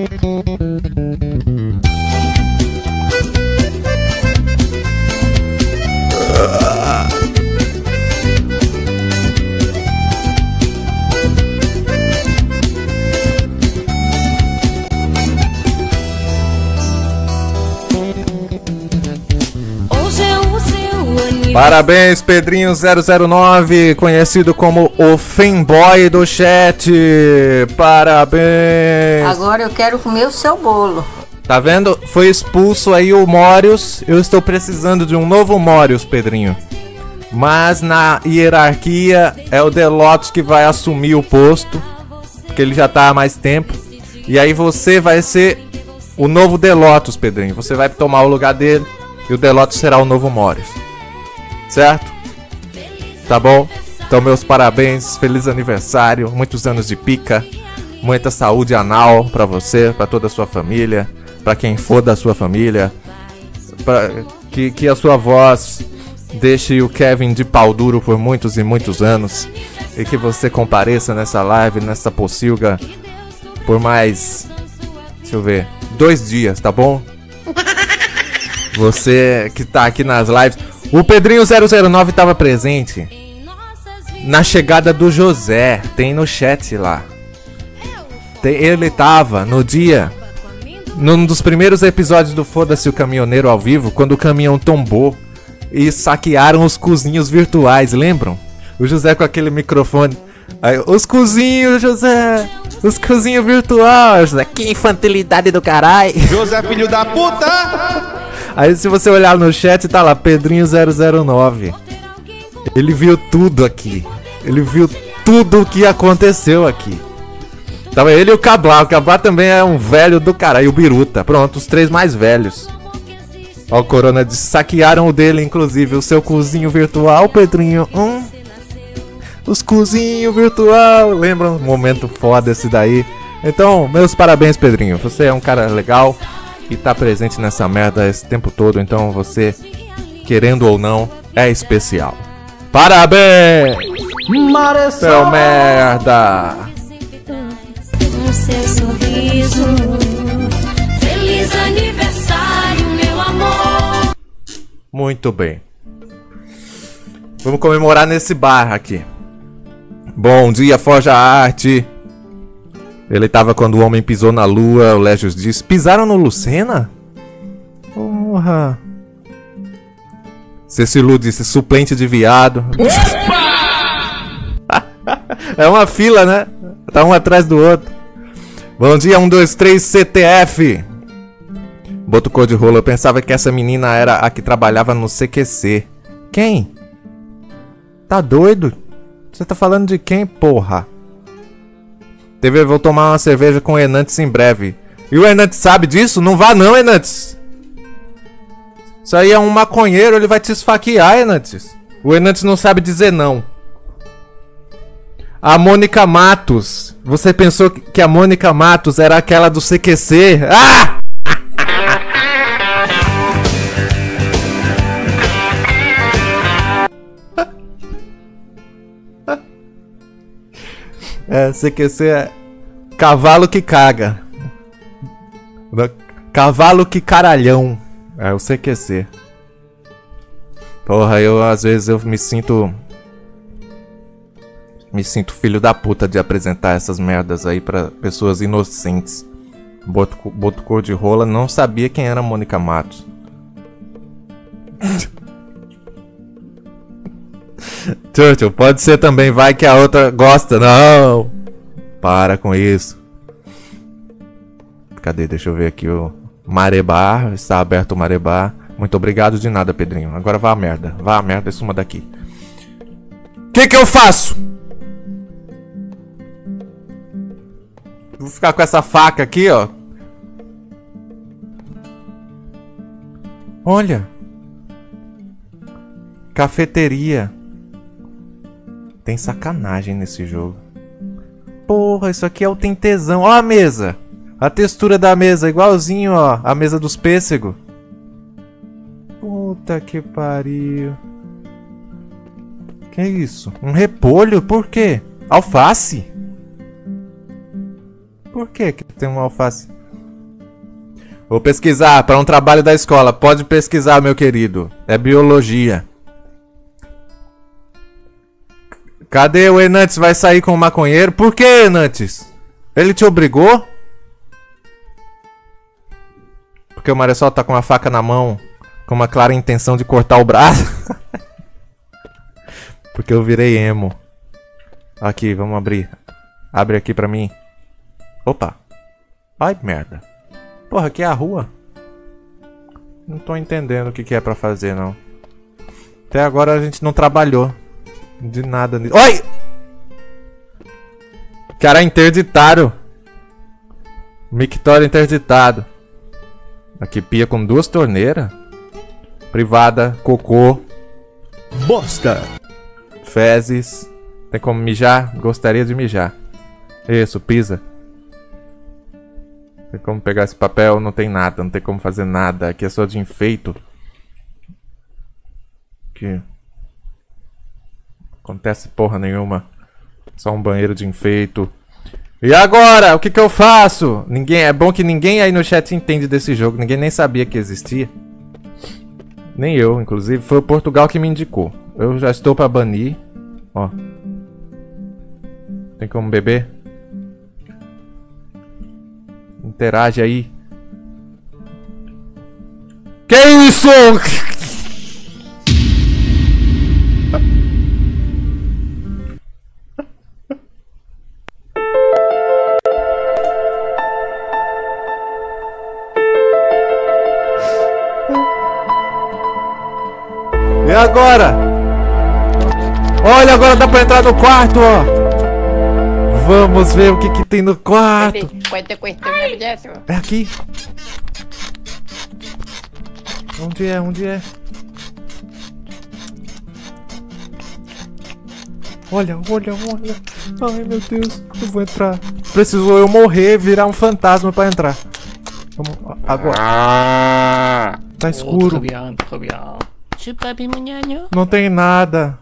Parabéns, Pedrinho zero zero nove, conhecido como o fanboy do chat. Parabéns. Agora eu quero comer o seu bolo. Tá vendo? Foi expulso aí o Morius. Eu estou precisando de um novo Morius, Pedrinho. Mas na hierarquia é o Delotus que vai assumir o posto, porque ele já tá há mais tempo. E aí você vai ser o novo Delotus, Pedrinho. Você vai tomar o lugar dele e o Delotus será o novo Morius. Certo? Tá bom? Então meus parabéns, feliz aniversário, muitos anos de pica, muita saúde anal pra você, pra toda a sua família, pra quem for da sua família, pra que, que a sua voz deixe o Kevin de pau duro por muitos e muitos anos, e que você compareça nessa live, nessa pocilga, por mais, deixa eu ver, dois dias, tá bom? Você que tá aqui nas lives. O Pedrinho zero zero nove estava presente na chegada do José. Tem no chat lá. Tem, ele tava no dia, num dos primeiros episódios do Foda-se o Caminhoneiro ao vivo, quando o caminhão tombou e saquearam os cozinhos virtuais, lembram? O José com aquele microfone. Aí, os cozinhos, José! Os cozinhos virtuais, José! Que infantilidade do caralho! José, filho da puta! Aí se você olhar no chat, tá lá, Pedrinho zero zero nove. Ele viu tudo aqui. Ele viu tudo o que aconteceu aqui. Tava ele e o Cabá. O Cabá também é um velho do caralho. E o Biruta. Pronto, os três mais velhos. Ó, o Corona disse, saquearam o dele, inclusive. O seu cozinho virtual, Pedrinho. Hum. Os cozinhos virtual. Lembram? Um momento foda esse daí. Então, meus parabéns, Pedrinho. Você é um cara legal e tá presente nessa merda esse tempo todo, então você, querendo ou não, é especial. Parabéns! Seu merda! Com seu sorriso, feliz aniversário, meu amor. Muito bem. Vamos comemorar nesse bar aqui. Bom dia, Forja Arte. Ele tava quando o homem pisou na lua, o Légios disse. Pisaram no Lucena? Porra. Cecilu disse, suplente de viado. É uma fila, né? Tá um atrás do outro. Bom dia, um, dois, três, C T F. Boto cor de rolo, eu pensava que essa menina era a que trabalhava no C Q C. Quem? Tá doido? Você tá falando de quem, porra? T V, vou tomar uma cerveja com o Enantes em breve. E o Enantes sabe disso? Não vá não, Enantes. Isso aí é um maconheiro, ele vai te esfaquear, Enantes. O Enantes não sabe dizer não. A Mônica Matos. Você pensou que a Mônica Matos era aquela do C Q C? Ah! É, C Q C é cavalo que caga. Cavalo que caralhão. É o C Q C. Porra, eu às vezes eu me sinto... Me sinto filho da puta de apresentar essas merdas aí pra pessoas inocentes. Boto, boto cor de rola, não sabia quem era Mônica Matos. Churchill, pode ser também, vai que a outra gosta. Não! Para com isso. Cadê? Deixa eu ver aqui o Marebar. Está aberto o Marebar. Muito obrigado de nada, Pedrinho. Agora vá a merda. Vá a merda e suma daqui. O que que eu faço? Vou ficar com essa faca aqui, ó. Olha. Cafeteria. Tem sacanagem nesse jogo. Porra, isso aqui é o tem tesão. Ó a mesa. A textura da mesa, igualzinho, ó. A mesa dos pêssegos. Puta que pariu. Que isso? Um repolho? Por quê? Alface? Por que que tem uma alface? Vou pesquisar para um trabalho da escola. Pode pesquisar, meu querido. É biologia. Cadê o Enantes? Vai sair com o maconheiro? Por que, Enantes? Ele te obrigou? Porque o Marisol tá com uma faca na mão, com uma clara intenção de cortar o braço. Porque eu virei emo. Aqui, vamos abrir. Abre aqui pra mim. Opa. Ai, merda. Porra, aqui é a rua. Não tô entendendo o que, que é pra fazer, não. Até agora a gente não trabalhou. De nada nisso. Oi! Cara, interditado. Mictório interditado. Aqui pia com duas torneiras. Privada, cocô. Bosta. Fezes. Tem como mijar? Gostaria de mijar. Isso, pisa. Tem como pegar esse papel? Não tem nada, não tem como fazer nada. Aqui é só de enfeito. Aqui. Acontece porra nenhuma. Só um banheiro de enfeito. E agora? O que que eu faço? Ninguém, é bom que ninguém aí no chat entende desse jogo. Ninguém nem sabia que existia. Nem eu, inclusive. Foi o Portugal que me indicou. Eu já estou pra banir. Ó. Tem como beber? Interage aí. Que isso? E agora? Olha, agora dá pra entrar no quarto, ó. Vamos ver o que que tem no quarto. É aqui. Onde é? Onde é? Olha, olha, olha. Ai, meu Deus. Eu vou entrar. Precisou eu morrer, virar um fantasma pra entrar. Vamos, agora. Tá escuro. Não tem nada.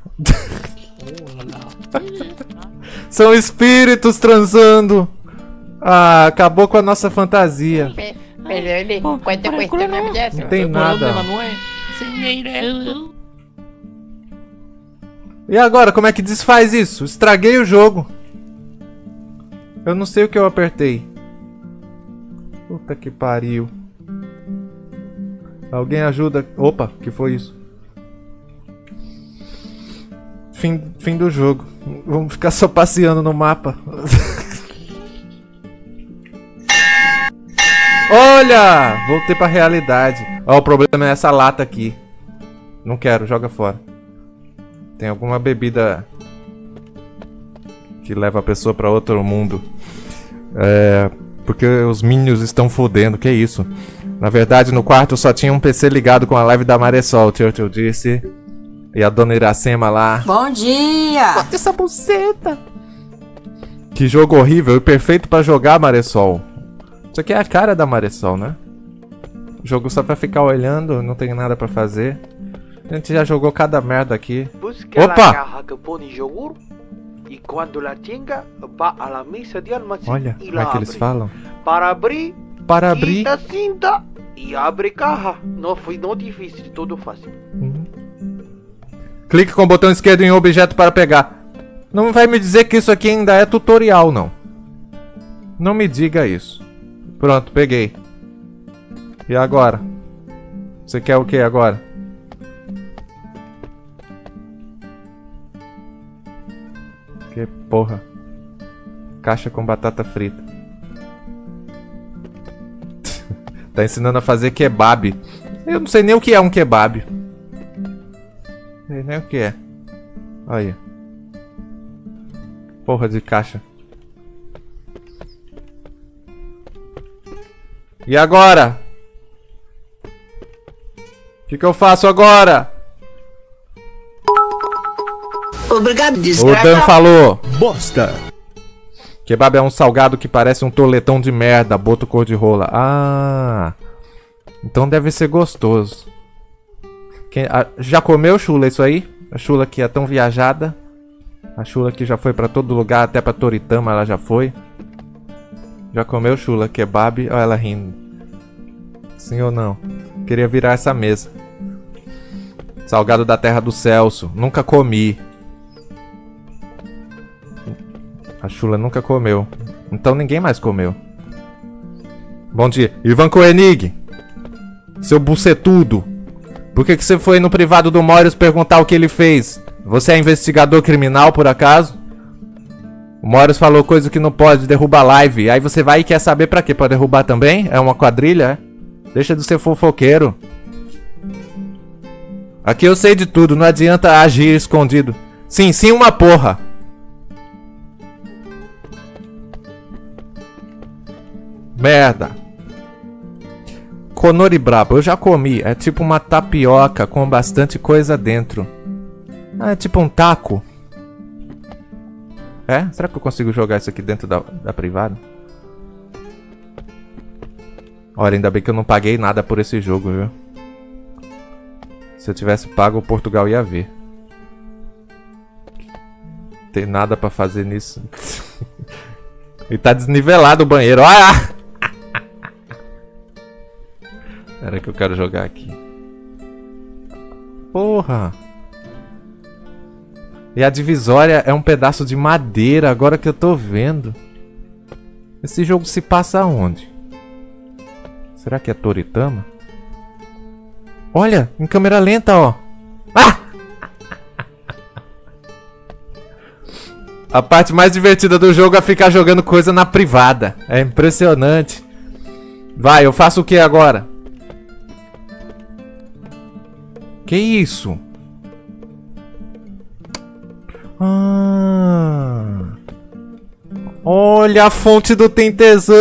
São espíritos transando. Ah, acabou com a nossa fantasia. Não tem nada. E agora, como é que desfaz isso? Estraguei o jogo. Eu não sei o que eu apertei. Puta que pariu. Alguém ajuda. Opa, que foi isso? Fim, fim do jogo. Vamos ficar só passeando no mapa. Olha! Voltei pra realidade. Ó, o problema é essa lata aqui. Não quero, joga fora. Tem alguma bebida que leva a pessoa pra outro mundo. É... Porque os minions estão fodendo, que isso? Na verdade, no quarto só tinha um P C ligado com a live da Marisol, o Churchill disse. E a dona Iracema lá. Bom dia! Bota essa buceta! Que jogo horrível e perfeito pra jogar, Marisol. Isso aqui é a cara da Marisol, né? O jogo só pra ficar olhando, não tem nada pra fazer. A gente já jogou cada merda aqui. Opa! Olha como é que eles falam. Para abrir, para abrir, quita cinta e abre caja. Não foi não difícil, tudo fácil. Uhum. Clique com o botão esquerdo em um objeto para pegar. Não vai me dizer que isso aqui ainda é tutorial, não. Não me diga isso. Pronto, peguei. E agora? Você quer o que agora? Que porra. Caixa com batata frita. Tá ensinando a fazer kebab. Eu não sei nem o que é um kebab. Não sei nem o que é. Olha. Porra de caixa. E agora? O que que eu faço agora? Obrigado, O desgraça. Dan falou. Bosta. Kebab é um salgado que parece um toletão de merda, boto cor de rola. Ah. Então deve ser gostoso. Quem, a, já comeu, Chula, isso aí? A Chula que é tão viajada. A Chula que já foi pra todo lugar, até pra Toritama ela já foi. Já comeu, Chula, kebab? Olha ela rindo. Sim ou não? Queria virar essa mesa. Salgado da terra do Celso. Nunca comi. A Chula nunca comeu. Então ninguém mais comeu. Bom dia. Ivan Koenig. Seu bucetudo. Por que que você foi no privado do Morius perguntar o que ele fez? Você é investigador criminal, por acaso? O Morius falou coisa que não pode, derrubar live. Aí você vai e quer saber pra quê? Pra derrubar também? É uma quadrilha, é? Deixa de ser fofoqueiro. Aqui eu sei de tudo, não adianta agir escondido. Sim, sim, uma porra. Merda. Conori brabo, eu já comi. É tipo uma tapioca com bastante coisa dentro. Ah, é tipo um taco. É? Será que eu consigo jogar isso aqui dentro da, da privada? Olha, ainda bem que eu não paguei nada por esse jogo, viu? Se eu tivesse pago, o Portugal ia ver. Não tem nada pra fazer nisso. E tá desnivelado o banheiro. Olha! Espera que eu quero jogar aqui. Porra! E a divisória é um pedaço de madeira, agora que eu tô vendo. Esse jogo se passa aonde? Será que é Toritama? Olha, em câmera lenta, ó. Ah! A parte mais divertida do jogo é ficar jogando coisa na privada. É impressionante. Vai, eu faço o que agora? Que isso? Ah. Olha a fonte do Tem Tesão.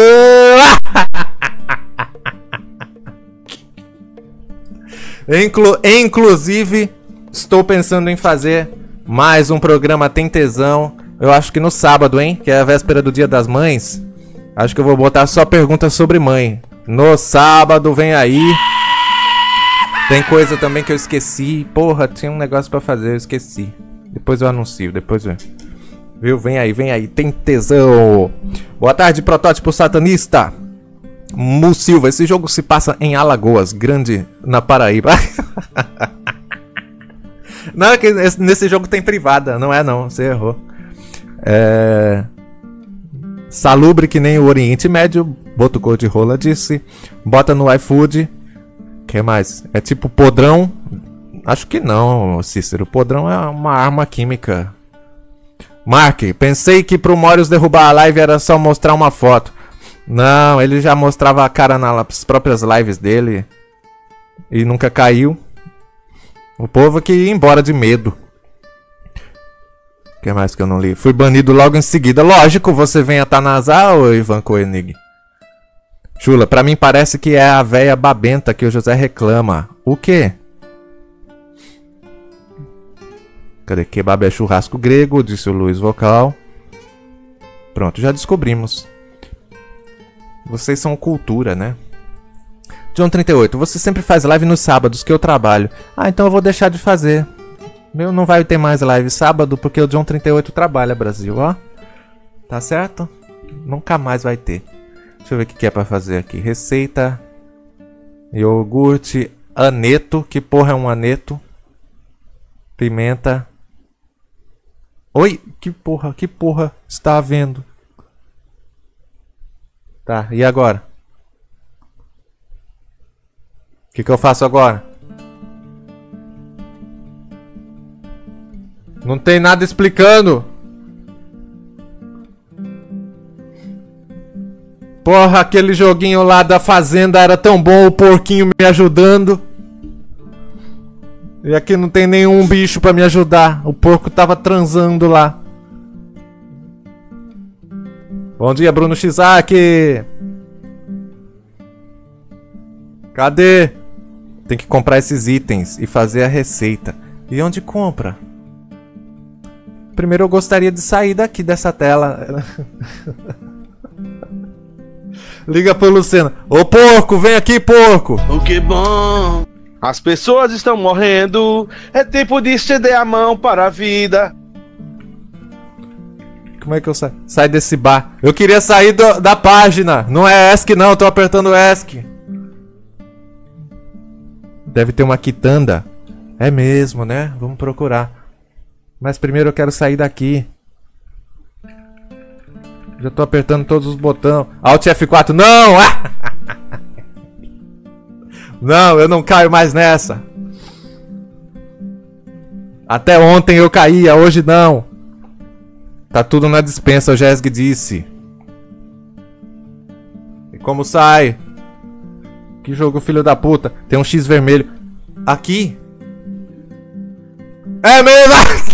Inclu inclusive, estou pensando em fazer mais um programa Tem Tesão. Eu acho que no sábado, hein? Que é a véspera do Dia das Mães. Acho que eu vou botar só perguntas sobre mãe. No sábado, vem aí. Tem coisa também que eu esqueci. Porra, tinha um negócio pra fazer, eu esqueci. Depois eu anuncio, depois eu... Viu? Vem aí, vem aí. Tem Tesão. Boa tarde, protótipo satanista. Mu Silva, esse jogo se passa em Alagoas, grande na Paraíba. Não, é que nesse jogo tem privada, não é não, você errou. É... Salubre que nem o Oriente Médio, boto cor de rola disse. Bota no iFood. Que mais? É tipo podrão? Acho que não, Cícero. Podrão é uma arma química. Mark, pensei que pro Morius derrubar a live era só mostrar uma foto. Não, ele já mostrava a cara nas próprias lives dele. E nunca caiu. O povo que ia embora de medo. O que mais que eu não li? Fui banido logo em seguida. Lógico, você vem a Tanazar, ô Ivan Koenig. Chula, pra mim parece que é a véia babenta que o José reclama. O quê? Cadê? Kebab é churrasco grego, disse o Luiz Vocal. Pronto, já descobrimos. Vocês são cultura, né? John trinta e oito, você sempre faz live nos sábados que eu trabalho. Ah, então eu vou deixar de fazer. Meu, não vai ter mais live sábado porque o John trinta e oito trabalha, Brasil, ó. Tá certo? Nunca mais vai ter. Deixa eu ver o que é pra fazer aqui. Receita. Iogurte. Aneto. Que porra é um aneto? Pimenta. Oi? Que porra? Que porra está havendo? Tá, e agora? O que que eu faço agora? Não tem nada explicando. Porra, aquele joguinho lá da fazenda era tão bom, o porquinho me ajudando. E aqui não tem nenhum bicho pra me ajudar. O porco tava transando lá. Bom dia, Bruno Shizaki. Cadê? Tem que comprar esses itens e fazer a receita. E onde compra? Primeiro eu gostaria de sair daqui dessa tela. Liga pro Luciano. Ô porco, vem aqui, porco. O que bom. As pessoas estão morrendo. É tempo de estender a mão para a vida. Como é que eu saio? Sai desse bar. Eu queria sair do, da página. Não é ESC não, eu tô apertando ESC. Deve ter uma quitanda. É mesmo, né? Vamos procurar. Mas primeiro eu quero sair daqui. Já tô apertando todos os botões. Alt F quatro. Não! Não, eu não caio mais nessa. Até ontem eu caía, hoje não. Tá tudo na dispensa, o Jesg disse. E como sai? Que jogo filho da puta. Tem um X vermelho. Aqui? É mesmo?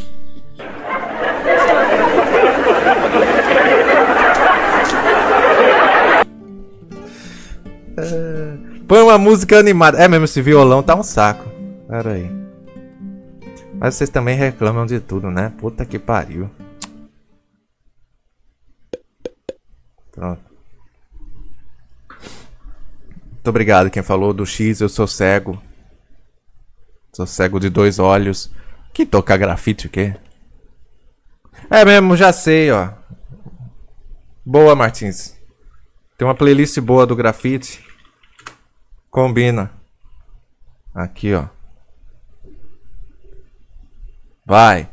Põe uma música animada. É mesmo, esse violão tá um saco. Pera aí. Mas vocês também reclamam de tudo, né? Puta que pariu. Pronto. Muito obrigado quem falou do X, eu sou cego. Sou cego de dois olhos. Que tocar grafite o quê? É mesmo, já sei, ó. Boa, Martins. Tem uma playlist boa do grafite. Combina. Aqui, ó. Vai.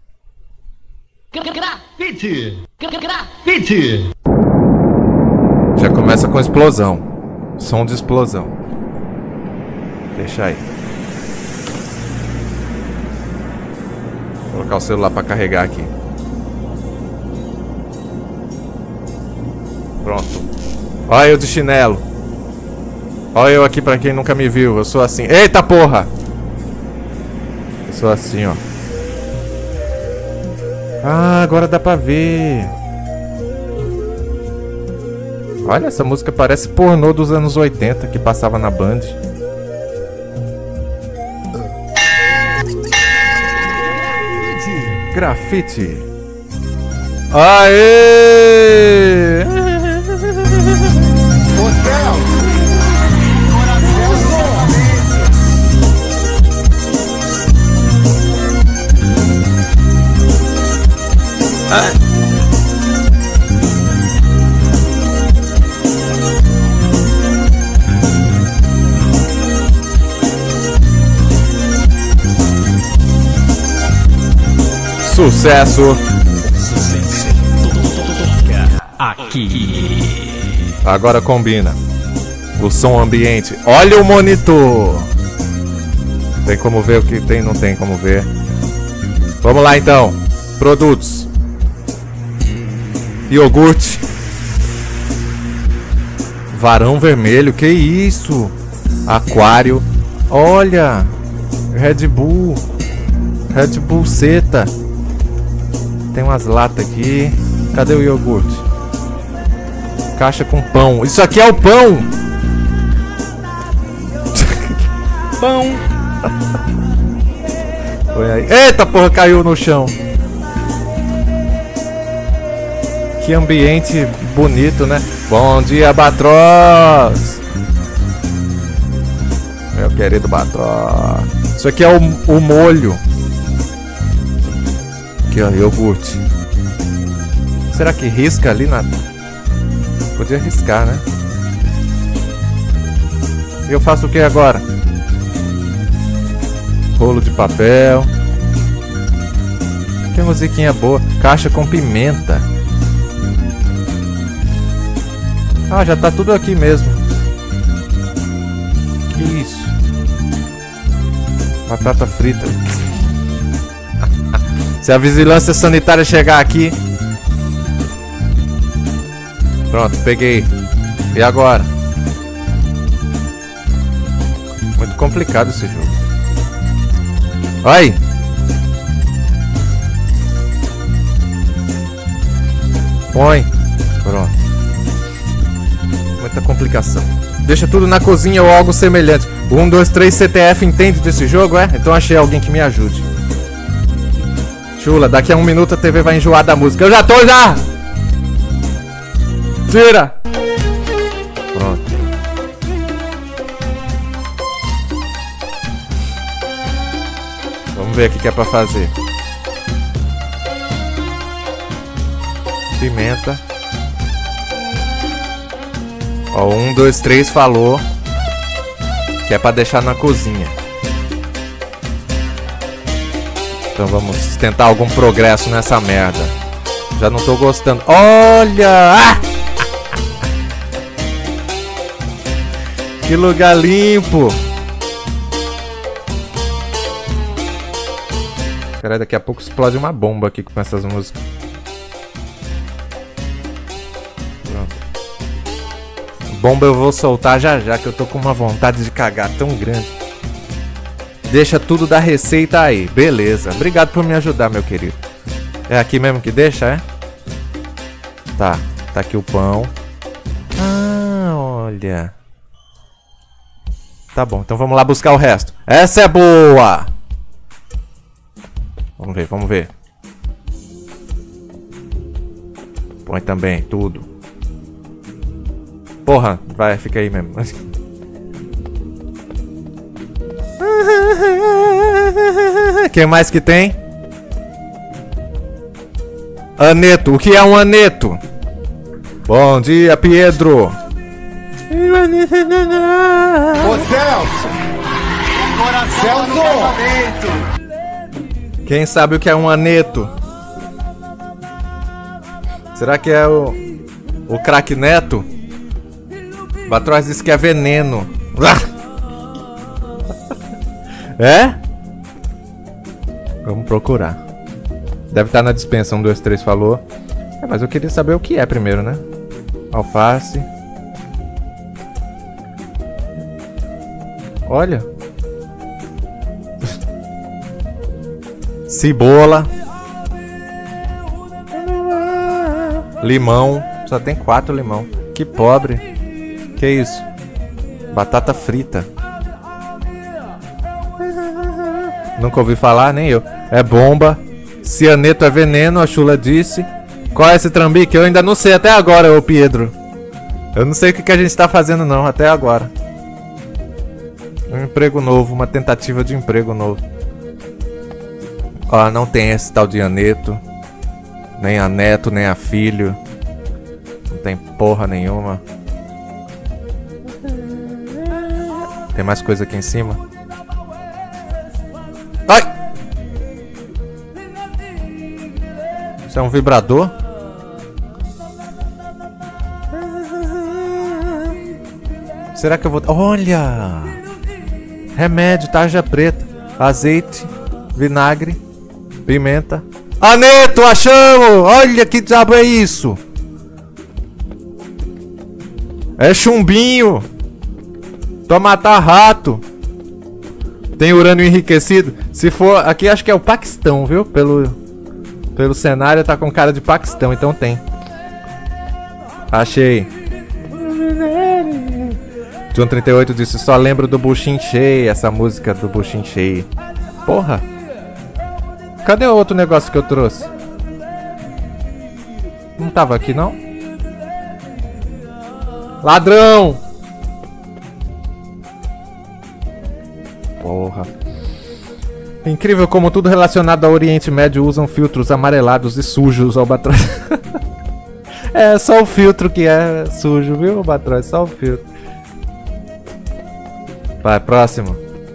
Grafite! Grafite! Já começa com explosão. Som de explosão. Deixa aí. Vou colocar o celular pra carregar aqui. Pronto. Olha eu de chinelo. Olha eu aqui pra quem nunca me viu. Eu sou assim. Eita porra! Eu sou assim, ó. Ah, agora dá pra ver. Olha, essa música parece pornô dos anos oitenta que passava na Band. Grafite. Aê! Ah. Sucesso. Sucesso. Aqui. Agora combina. O som ambiente. Olha o monitor. Tem como ver o que tem? Não tem como ver. Vamos lá então. Produtos. Iogurte. Varão vermelho. Que isso? Aquário. Olha. Red Bull. Red Bull Seta. Tem umas latas aqui. Cadê o iogurte? Caixa com pão. Isso aqui é o pão. Pão. Foi aí. Eita porra, caiu no chão. Que ambiente bonito, né? Bom dia, Batroz. Meu querido Batroz. Isso aqui é o, o molho. Aqui, ó, iogurte. Será que risca ali na... Podia riscar, né? E eu faço o que agora? Rolo de papel. Que musiquinha boa. Caixa com pimenta. Ah, já tá tudo aqui mesmo. Que isso? Batata frita. Se a vigilância sanitária chegar aqui. Pronto, peguei. E agora? Muito complicado esse jogo. Vai! Põe. Pronto. Muita complicação. Deixa tudo na cozinha ou algo semelhante. um, dois, três, C T F entende desse jogo, é? Então achei alguém que me ajude. Chula, daqui a um minuto a T V vai enjoar da música. Eu já tô, já! Tira! Pronto. Vamos ver o que é pra fazer. Pimenta. Ó, um, dois, três falou que é pra deixar na cozinha. Então vamos tentar algum progresso nessa merda. Já não tô gostando. Olha! Ah! Que lugar limpo! Cara, daqui a pouco explode uma bomba aqui com essas músicas. Pronto. Bomba eu vou soltar já já, que eu tô com uma vontade de cagar tão grande. Deixa tudo da receita aí, beleza. Obrigado por me ajudar, meu querido. É aqui mesmo que deixa, é? Tá, tá aqui o pão. Ah, olha. Tá bom, então vamos lá buscar o resto. Essa é boa! Vamos ver, vamos ver. Põe também, tudo. Porra, vai, fica aí mesmo. Quem mais que tem? Aneto, o que é um aneto? Bom dia, Pedro. Ô Celso! Celso! Quem sabe o que é um aneto? Será que é o o craque Neto? Batroz disse que é veneno. É? Vamos procurar. Deve estar na dispensa, um, dois, três falou. É, mas eu queria saber o que é primeiro, né? Alface. Olha. Cebola. Limão. Só tem quatro limão. Que pobre. Que isso? Batata frita. Nunca ouvi falar, nem eu. É bomba. Cianeto é veneno, a Chula disse. Qual é esse trambique? Eu ainda não sei até agora, ô Pedro. Eu não sei o que, que a gente tá fazendo não, até agora. Um emprego novo, uma tentativa de emprego novo. Ó, não tem esse tal de aneto. Nem a neto, nem a filho. Não tem porra nenhuma. Tem mais coisa aqui em cima? Ai! Isso é um vibrador? Será que eu vou... Olha! Remédio, tarja preta. Azeite, vinagre, pimenta. Aneto, achamos! Olha que diabo é isso! É chumbinho! Pra matar rato! Tem urânio enriquecido? Se for... Aqui acho que é o Paquistão, viu? Pelo, pelo cenário tá com cara de Paquistão, então tem. Achei. John trinta e oito disse, só lembro do Buchin Cheio, essa música do Buchin Cheio. Porra! Cadê o outro negócio que eu trouxe? Não tava aqui, não? Ladrão! Porra. Incrível como tudo relacionado ao Oriente Médio usam filtros amarelados e sujos, Albatroz. É só o filtro que é sujo, viu, Albatroz? Só o filtro. Vai, próximo.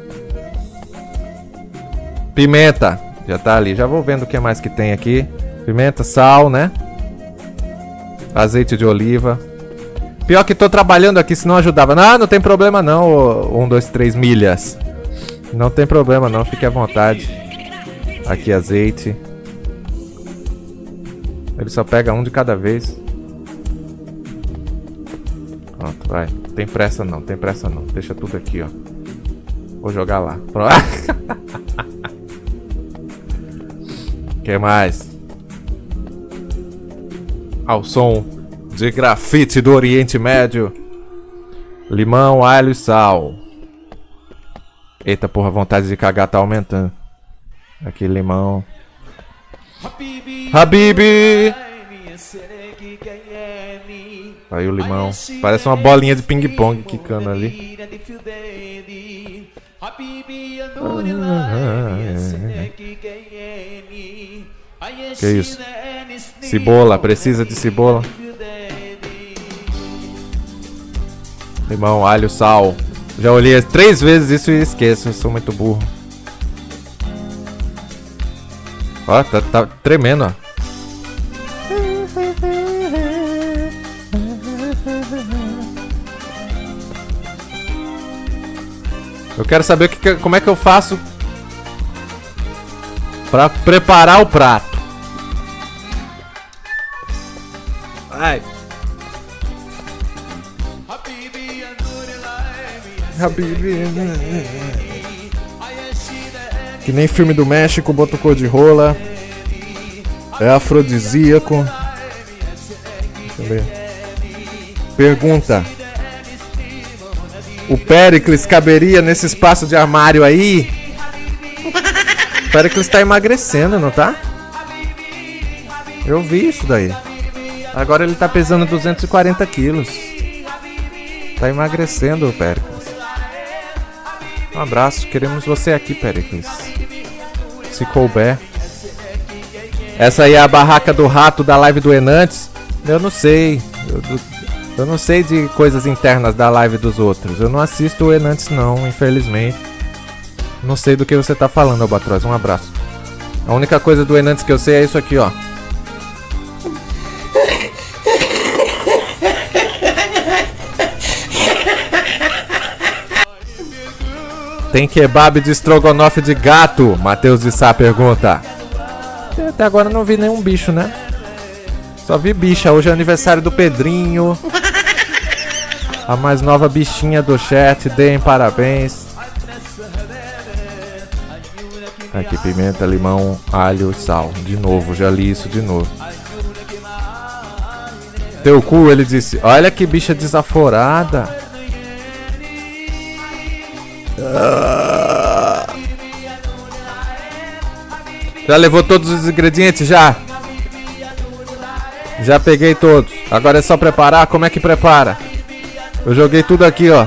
Pimenta. Já tá ali. Já vou vendo o que mais que tem aqui. Pimenta, sal, né? Azeite de oliva. Pior que tô trabalhando aqui, se não ajudava. Não, não tem problema não, ô, um, dois, três milhas. Não tem problema não, fique à vontade. Aqui azeite. Ele só pega um de cada vez. Pronto, vai. Tem pressa não, tem pressa não. Deixa tudo aqui, ó. Vou jogar lá. Pronto. Que mais? Ao som de grafite do Oriente Médio. Limão, alho e sal. Eita porra, a vontade de cagar tá aumentando. Aqui, limão. Habibi! Aí o limão. Parece uma bolinha de ping-pong quicando ali. Que isso? Cebola, precisa de cebola. Limão, alho, sal. Já olhei três vezes isso e esqueço, eu sou muito burro. Ó, tá, tá tremendo, ó. Eu quero saber o que, como é que eu faço pra preparar o prato. Ai. Que nem filme do México, botou cor de rola. É afrodisíaco. Deixa eu ver. Pergunta: o Péricles caberia nesse espaço de armário aí? O Péricles tá emagrecendo, não tá? Eu vi isso daí. Agora ele tá pesando duzentos e quarenta quilos. Tá emagrecendo o Péricles. Um abraço, queremos você aqui, Péricles. Se couber. Essa aí é a barraca do rato da live do Enantes. Eu não sei. Eu, eu não sei de coisas internas da live dos outros. Eu não assisto o Enantes não, infelizmente. Não sei do que você tá falando, Albatroz. Um abraço. A única coisa do Enantes que eu sei é isso aqui, ó. Tem kebab de estrogonofe de gato? Matheus de Sá pergunta. Até agora não vi nenhum bicho, né? Só vi bicha. Hoje é aniversário do Pedrinho. A mais nova bichinha do chat. Deem parabéns. Aqui, pimenta, limão, alho e sal. De novo, já li isso de novo. Teu cu, ele disse. Olha que bicha desaforada. Já levou todos os ingredientes? Já. Já peguei todos. Agora é só preparar. Como é que prepara? Eu joguei tudo aqui, ó.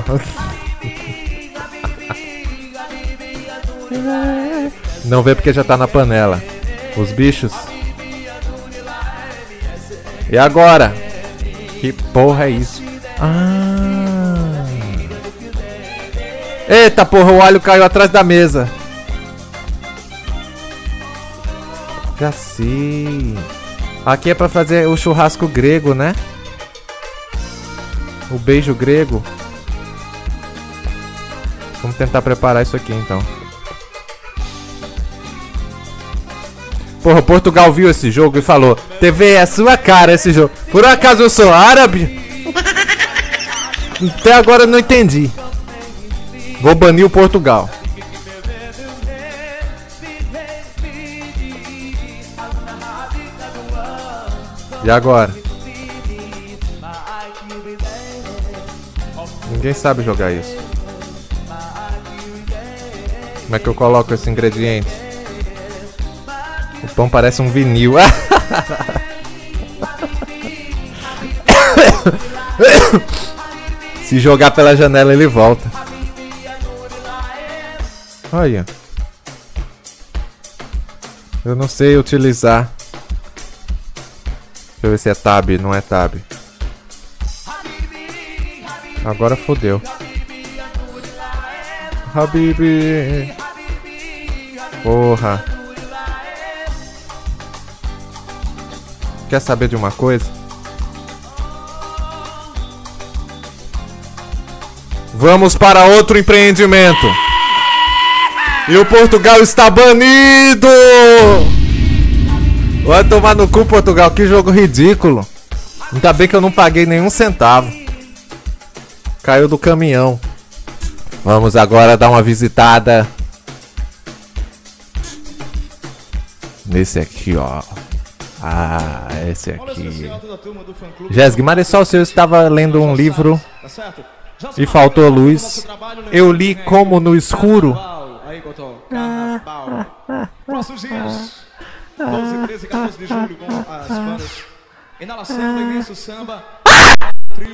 Não vê porque já tá na panela. Os bichos. E agora? Que porra é isso? Ah. Eita porra, o alho caiu atrás da mesa. Já sei. Aqui é pra fazer o churrasco grego, né? O beijo grego. Vamos tentar preparar isso aqui então. Porra, Portugal viu esse jogo e falou: T V é a sua cara esse jogo. Por acaso eu sou árabe? Até agora eu não entendi. Vou banir o Portugal. E agora? Ninguém sabe jogar isso. Como é que eu coloco esse ingrediente? O pão parece um vinil. Se jogar pela janela ele volta. Olha. Eu não sei utilizar. Deixa eu ver se é tab, não é tab. Agora fodeu. Habibi. Porra. Quer saber de uma coisa? Vamos para outro empreendimento. E o Portugal está banido! Vai tomar no cu, Portugal, que jogo ridículo. Ainda bem que eu não paguei nenhum centavo. Caiu do caminhão. Vamos agora dar uma visitada nesse aqui, ó. Ah, esse aqui. Jéssica Maressol, se eu estava lendo um livro e faltou luz, eu li como no escuro. Próximos dias, doze, treze e quatorze de julho, com as bandas Inalação, Denilson, Samba, Trio,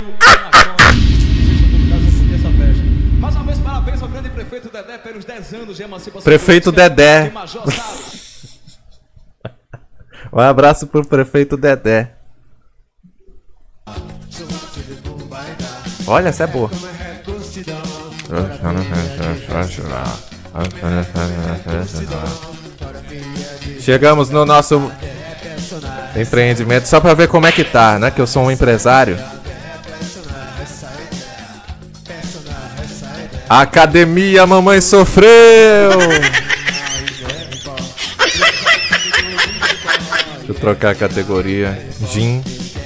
essa festa. Mais uma vez, parabéns ao grande prefeito Dedé pelos dez anos de emancipação. Prefeito Dedé. Um abraço pro prefeito Dedé. Olha, essa é boa. Chegamos no nosso empreendimento só pra ver como é que tá, né? Que eu sou um empresário. Academia Mamãe Sofreu. Deixa eu trocar a categoria. Gin.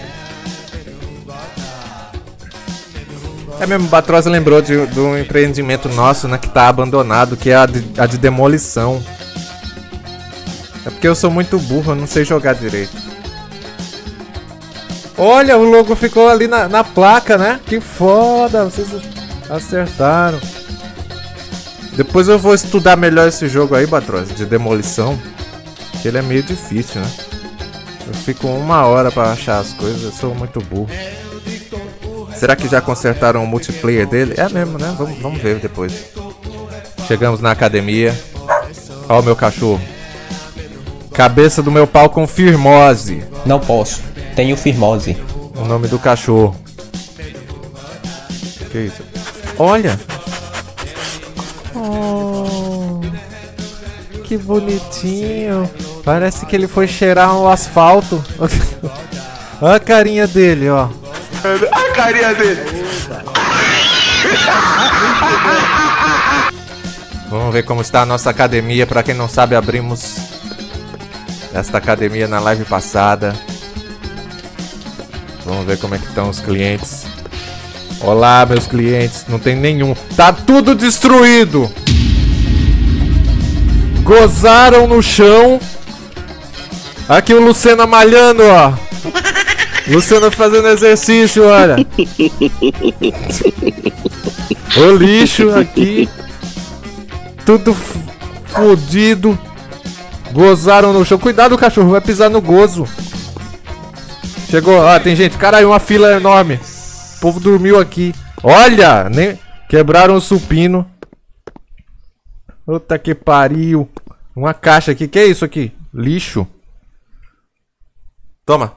É mesmo, Batrosa lembrou de, de um empreendimento nosso, né, que tá abandonado, que é a de, a de demolição. É porque eu sou muito burro, eu não sei jogar direito. Olha, o logo ficou ali na, na placa, né? Que foda, vocês acertaram. Depois eu vou estudar melhor esse jogo aí, Batrosa, de demolição. Que ele é meio difícil, né? Eu fico uma hora pra achar as coisas, eu sou muito burro. Será que já consertaram o multiplayer dele? É mesmo, né? Vamos, vamos ver depois. Chegamos na academia. Ó o meu cachorro. Cabeça do meu pau com firmose. Não posso. Tenho firmose. O nome do cachorro. Que isso? Olha. Oh, que bonitinho. Parece que ele foi cheirar o asfalto. Olha a carinha dele, ó. A carinha dele. Vamos ver como está a nossa academia. Pra quem não sabe, abrimos esta academia na live passada. Vamos ver como é que estão os clientes. Olá, meus clientes. Não tem nenhum. Tá tudo destruído. Gozaram no chão. Aqui o Lucena malhando, ó. Luciano fazendo exercício, olha. O lixo aqui. Tudo fodido. Gozaram no chão. Cuidado, cachorro, vai pisar no gozo. Chegou, ó, tem gente. Caralho, uma fila enorme. O povo dormiu aqui. Olha, nem quebraram o supino. Puta que pariu. Uma caixa aqui. Que é isso aqui? Lixo. Toma.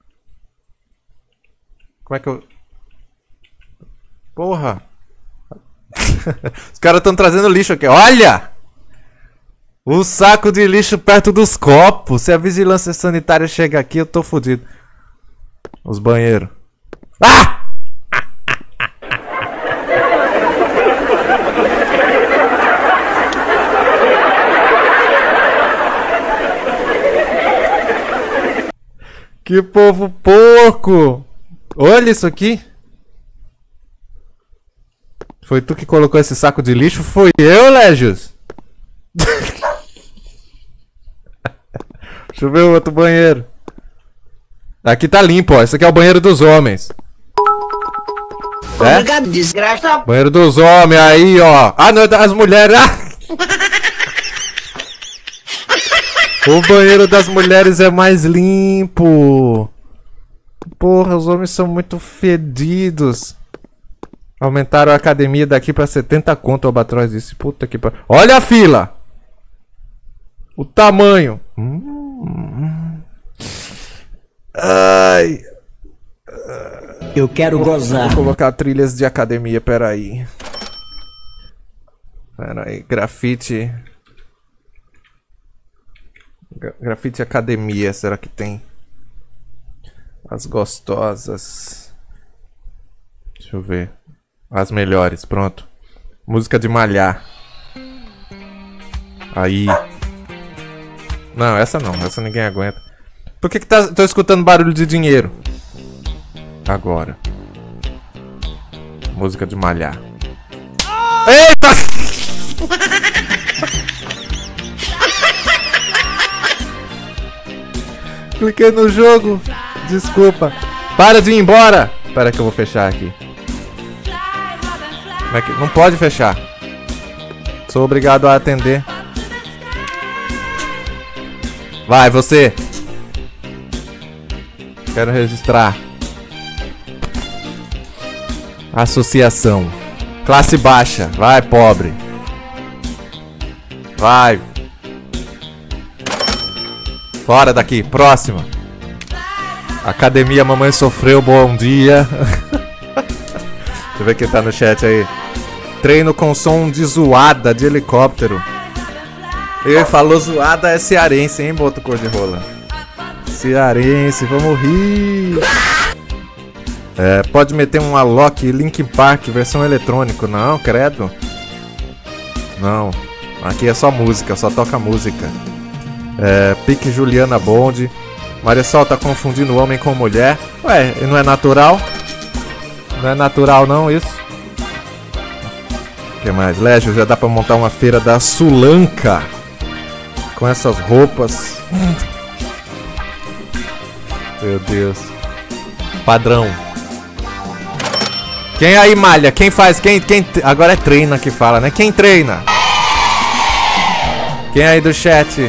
Como é que eu... Porra. Os caras estão trazendo lixo aqui. Olha! O saco de lixo perto dos copos. Se a vigilância sanitária chega aqui, eu tô fodido. Os banheiros. Ah! Que povo porco! Olha isso aqui. Foi tu que colocou esse saco de lixo? Foi eu, Légios? Deixa eu ver o outro banheiro. Aqui tá limpo, ó. Esse aqui é o banheiro dos homens. Obrigado, desgraça. Banheiro dos homens, aí, ó. Ah, não, é das mulheres. Ah! O banheiro das mulheres é mais limpo. Porra, os homens são muito fedidos. Aumentaram a academia daqui pra setenta conto, o Albatroz disse. Puta que pariu. Olha a fila! O tamanho. Hum. Ai. Eu quero gozar. Vou colocar trilhas de academia, peraí. Peraí, grafite. Grafite academia, será que tem? As gostosas. Deixa eu ver. As melhores, pronto. Música de malhar. Aí. Não, essa não, essa ninguém aguenta. Por que que tá, tô escutando barulho de dinheiro? Agora. Música de malhar. Eita! Cliquei no jogo. Desculpa. Para de ir embora. Espera que eu vou fechar aqui. Como é que... Não pode fechar. Sou obrigado a atender. Vai, você. Quero registrar. Associação. Classe baixa. Vai, pobre. Vai. Fora daqui. Próxima. Academia Mamãe Sofreu. Bom dia. Deixa eu ver quem tá no chat aí. Treino com som de zoada de helicóptero. Ele falou zoada é cearense, hein, Boto Cor de Rola? Cearense, vamos rir. É, pode meter um Alok Linkin Park versão eletrônico. Não, credo. Não, aqui é só música, só toca música. É, Pique Juliana Bond. Marisol tá confundindo homem com mulher. Ué, não é natural? Não é natural não isso? O que mais? Légio, já dá pra montar uma feira da Sulanca. Com essas roupas. Meu Deus. Padrão. Quem aí malha? Quem faz? Quem, quem... Agora é treina que fala, né? Quem treina? Quem aí do chat?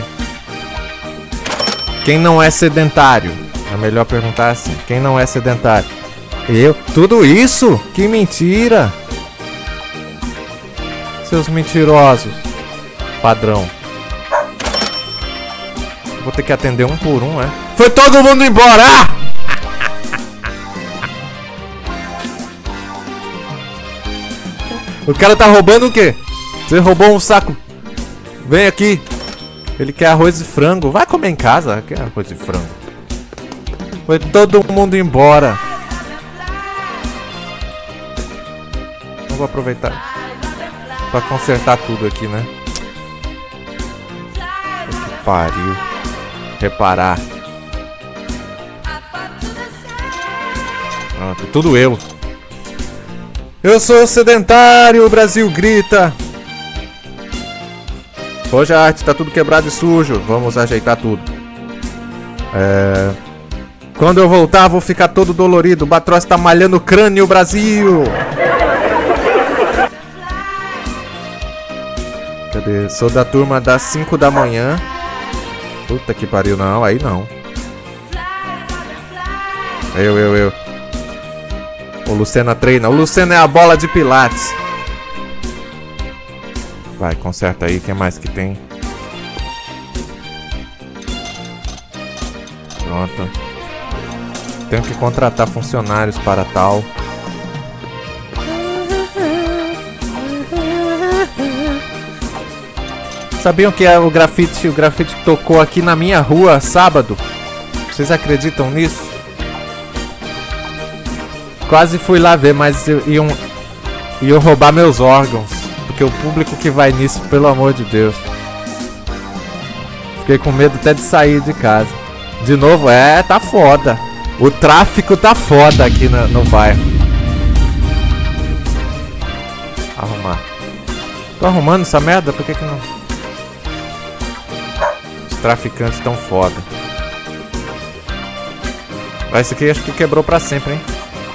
Quem não é sedentário? É melhor perguntar assim. Quem não é sedentário? Eu? Tudo isso? Que mentira! Seus mentirosos. Padrão. Vou ter que atender um por um, é? Foi todo mundo embora! Ah! O cara tá roubando o quê? Você roubou um saco. Vem aqui. Ele quer arroz e frango. Vai comer em casa. Quer arroz e frango. Foi todo mundo embora. Não vou aproveitar pra consertar tudo aqui, né? Que pariu. Reparar. Pronto, tudo eu. Eu sou sedentário, o Brasil grita. Hoje a arte tá tudo quebrado e sujo. Vamos ajeitar tudo. É... Quando eu voltar, vou ficar todo dolorido. O Batross tá malhando o crânio, Brasil. Cadê? Sou da turma das cinco da manhã. Puta que pariu, não, aí não. Eu, eu, eu. O Lucena treina. O Lucena é a bola de pilates. Vai, conserta aí. O que mais que tem? Pronto. Tenho que contratar funcionários para tal. Sabiam que é o grafite, o grafite tocou aqui na minha rua sábado? Vocês acreditam nisso? Quase fui lá ver, mas iam, iam roubar meus órgãos. Porque o público que vai nisso, pelo amor de Deus. Fiquei com medo até de sair de casa. De novo, é, tá foda. O tráfico tá foda aqui no, no bairro. Arrumar. Tô arrumando essa merda? Por que que não... Traficantes tão foda. Esse aqui acho que quebrou pra sempre, hein?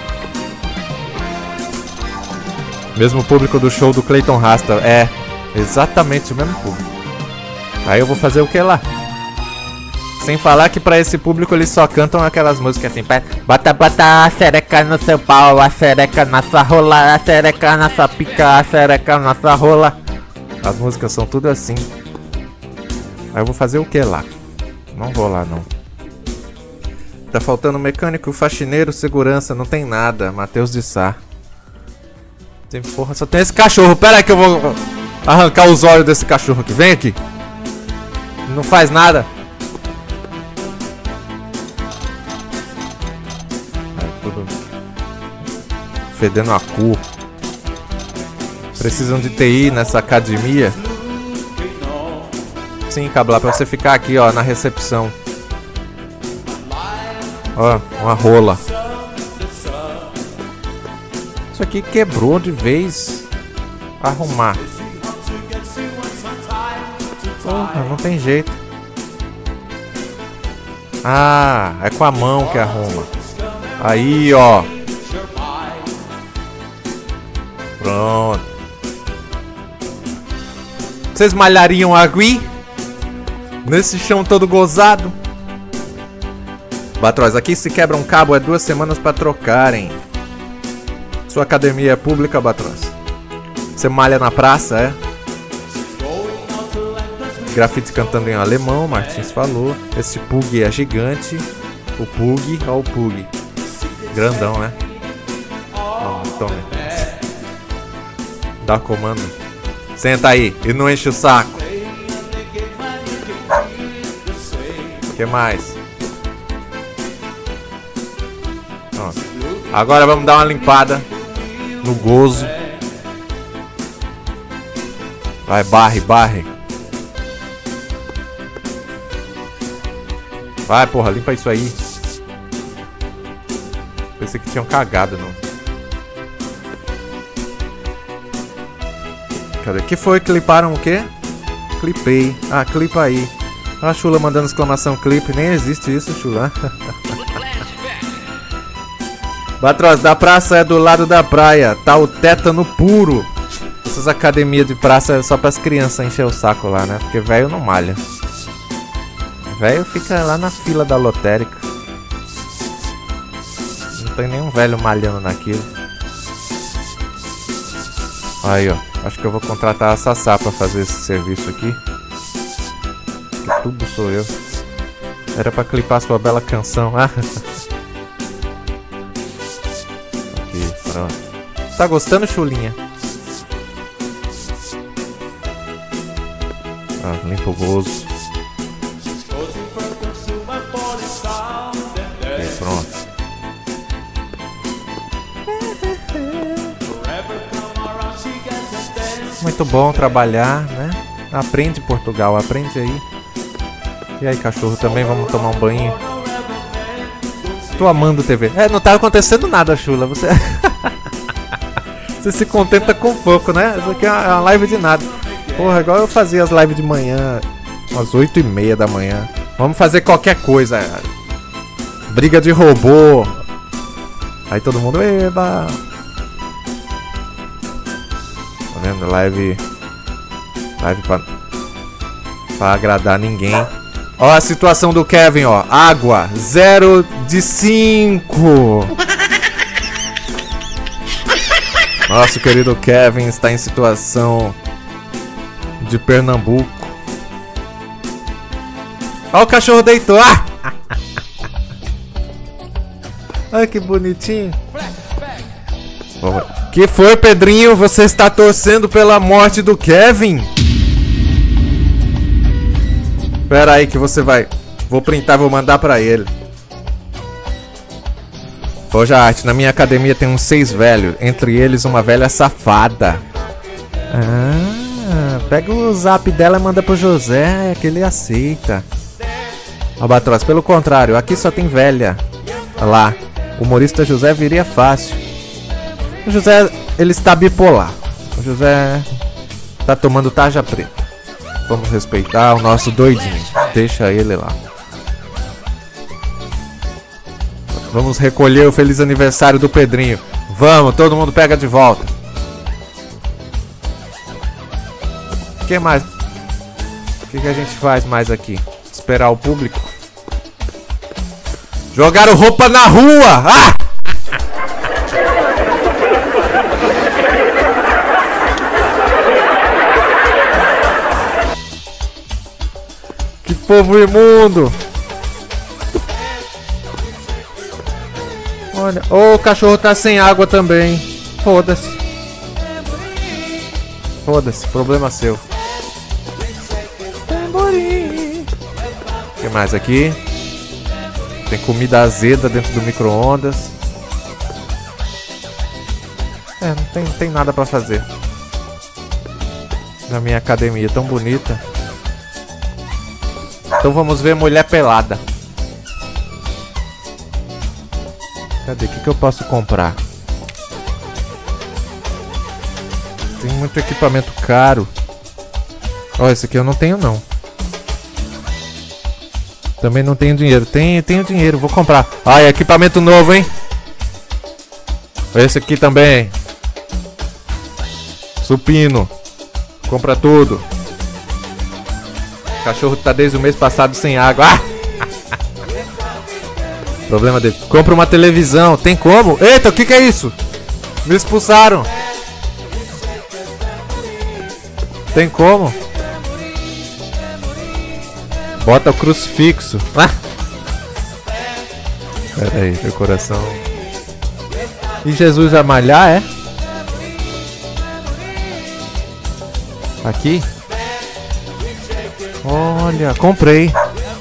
Mesmo público do show do Clayton Rasta. É, exatamente o mesmo público. Aí eu vou fazer o que lá? Sem falar que pra esse público eles só cantam aquelas músicas assim: bota, bota a xereca no seu pau, a xereca na sua rola, a xereca na sua pica, a xereca na sua rola. As músicas são tudo assim. Aí eu vou fazer o que lá? Não vou lá não. Tá faltando mecânico, faxineiro, segurança, não tem nada. Matheus de Sá. Tem porra, só tem esse cachorro. Pera aí que eu vou arrancar os olhos desse cachorro aqui. Vem aqui. Não faz nada. Ai, tudo fedendo a cu. Precisam de T I nessa academia? Sim, Cabla, pra você ficar aqui, ó, na recepção. Ó, uma rola. Isso aqui quebrou de vez. Arrumar. Porra, não tem jeito. Ah, é com a mão que arruma. Aí, ó. Pronto. Vocês malhariam agui? Nesse chão todo gozado? Batroz, aqui se quebra um cabo é duas semanas pra trocarem. Sua academia é pública, Batroz? Você malha na praça, é? Grafite cantando em alemão, Martins falou. Esse Pug é gigante. O Pug, ó o Pug. Grandão, né? Vamos, tome. Dá comando. Senta aí e não enche o saco. O que mais? Pronto. Agora vamos dar uma limpada no gozo. Vai, barre, barre. Vai, porra, limpa isso aí. Pensei que tinham cagado, não. Cadê? Que foi? Cliparam o quê? Clipei. Ah, clipa aí. A Chula mandando exclamação clipe. Nem existe isso, Chula. Batroz, da praça é do lado da praia. Tá o tétano puro. Essas academias de praça é só pras crianças encher o saco lá, né? Porque velho não malha. Velho fica lá na fila da lotérica. Não tem nenhum velho malhando naquilo. Aí, ó. Acho que eu vou contratar a Sassá pra fazer esse serviço aqui. Que tudo sou eu. Era pra clipar sua bela canção. Ah. Aqui, pronto. Tá gostando, Chulinha? Ah, limpa o gozo. Ok, pronto. Muito bom trabalhar, né? Aprende, Portugal, aprende aí. E aí, cachorro, também vamos tomar um banho. Tô amando T V. É, não tá acontecendo nada, Chula. Você Você se contenta com pouco, né? Isso aqui é uma live de nada. Porra, igual eu fazia as lives de manhã, às oito e meia da manhã. Vamos fazer qualquer coisa. Briga de robô. Aí todo mundo, eba. Tá vendo? Live. Live pra, pra agradar ninguém. Ó a situação do Kevin, ó. Água, zero de cinco. Nosso querido Kevin está em situação de Pernambuco. Ó, o cachorro deitou. Ah! Ai, que bonitinho. Que foi, Pedrinho? Você está torcendo pela morte do Kevin? Pera aí que você vai. Vou printar, vou mandar pra ele. Hoje a arte, na minha academia tem uns seis velhos. Entre eles uma velha safada. Ah, pega o zap dela e manda pro José, que ele aceita. Albatroz, pelo contrário, aqui só tem velha. Lá, o humorista José viria fácil. O José, ele está bipolar. O José tá tomando tarja preta. Vamos respeitar o nosso doidinho. Deixa ele lá. Vamos recolher o feliz aniversário do Pedrinho. Vamos, todo mundo pega de volta. O que mais? O que, que a gente faz mais aqui? Esperar o público? Jogaram roupa na rua! Ah! Que povo imundo! Olha, oh, o cachorro tá sem água também. Foda-se. Foda-se, problema seu. O que mais aqui? Tem comida azeda dentro do micro-ondas. É, não tem, tem nada pra fazer. Na minha academia, tão bonita. Então vamos ver mulher pelada. Cadê? O que, que eu posso comprar? Tem muito equipamento caro. Ó, esse aqui eu não tenho não. Também não tenho dinheiro. Tenho, tenho dinheiro, vou comprar. Ai, equipamento novo, hein? Esse aqui também. Supino. Compra tudo. O cachorro tá desde o mês passado sem água. Ah! Problema dele. Compra uma televisão. Tem como? Eita, o que que é isso? Me expulsaram. Tem como? Bota o crucifixo. Ah! Pera aí, decoração. E Jesus vai malhar, é? Aqui? Olha, comprei.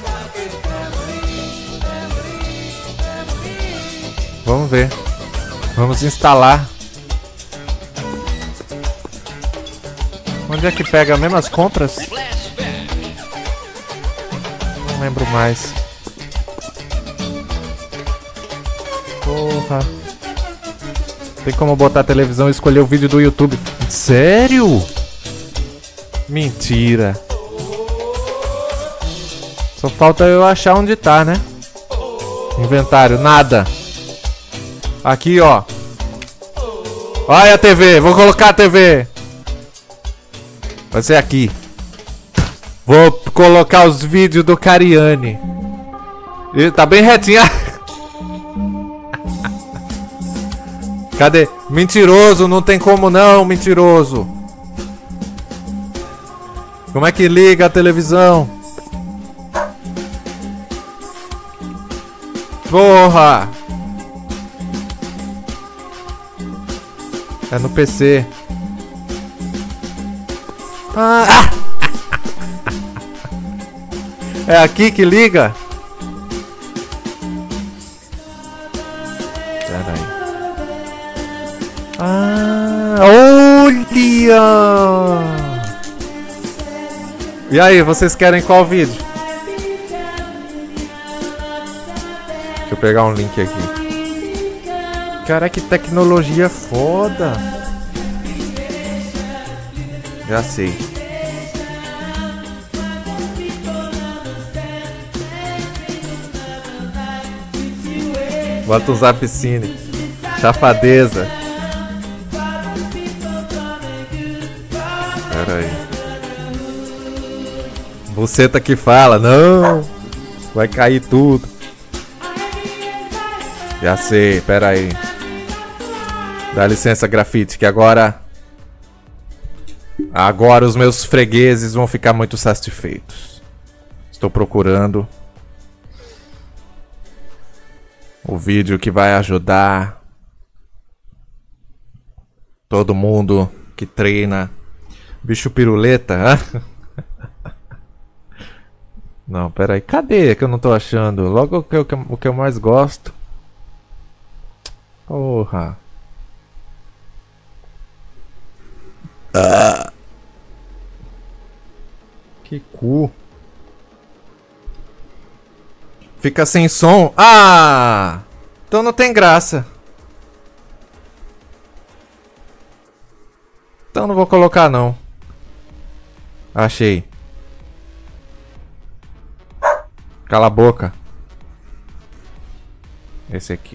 Vamos ver. Vamos instalar. Onde é que pega mesmo as compras? Não lembro mais. Porra. Tem como botar a televisão e escolher o vídeo do YouTube. Sério? Mentira. Só falta eu achar onde tá, né? Inventário, nada. Aqui, ó. Olha a T V, vou colocar a T V. Vai ser aqui. Vou colocar os vídeos do Cariani. Ele tá bem retinho. Cadê? Mentiroso, não tem como não, mentiroso. Como é que liga a televisão? Porra! É no P C. Ah! É aqui que liga? Pera aí. Ah, olha! E aí, vocês querem qual vídeo? Deixa eu pegar um link aqui. Cara, que tecnologia foda! Já sei. Bota um Zap Cine. Chafadeza. Pera aí. Buceta que fala. Não. Vai cair tudo. Já sei. Pera aí. Dá licença, grafite, que agora... Agora os meus fregueses vão ficar muito satisfeitos. Estou procurando o vídeo que vai ajudar todo mundo que treina. Bicho piruleta, hã? Não, pera aí. Cadê que eu não tô achando? Logo o que eu, o que eu mais gosto. Porra. Ah. Que cu. Fica sem som. Ah! Então não tem graça. Então não vou colocar não. Achei. Cala a boca. Esse aqui.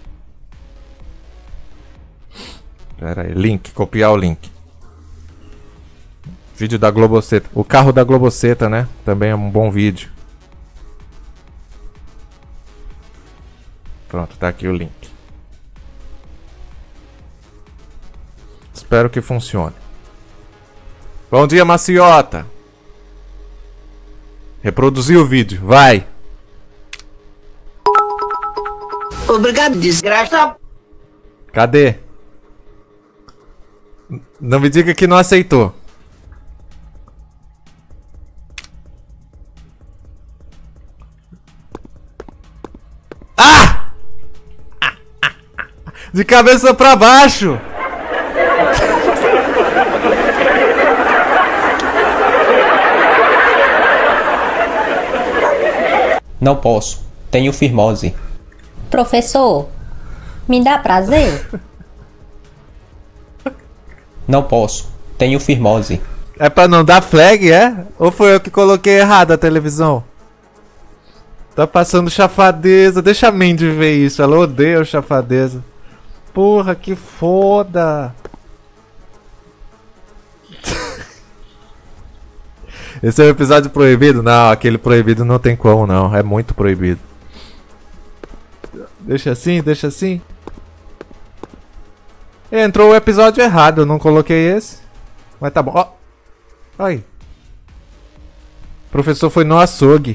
Pera aí. Link. Copiar o link. Vídeo da Globoceta. O carro da Globoceta, né? Também é um bom vídeo. Pronto, tá aqui o link. Espero que funcione. Bom dia, maciota. Reproduzir o vídeo, vai. Obrigado, desgraça. Cadê? N- Não me diga que não aceitou. Ah! De cabeça pra baixo. Não posso. Tenho firmose. Professor, me dá prazer? Não posso. Tenho firmose. É pra não dar flag, é? Ou foi eu que coloquei errado a televisão? Tá passando chafadeza. Deixa a Mandy ver isso. Ela odeia o chafadeza. Porra, que foda. Esse é um episódio proibido? Não, aquele proibido não tem como não. É muito proibido. Deixa assim, deixa assim. Entrou o episódio errado. Eu não coloquei esse. Mas tá bom. Ó. Aí. O professor foi no açougue.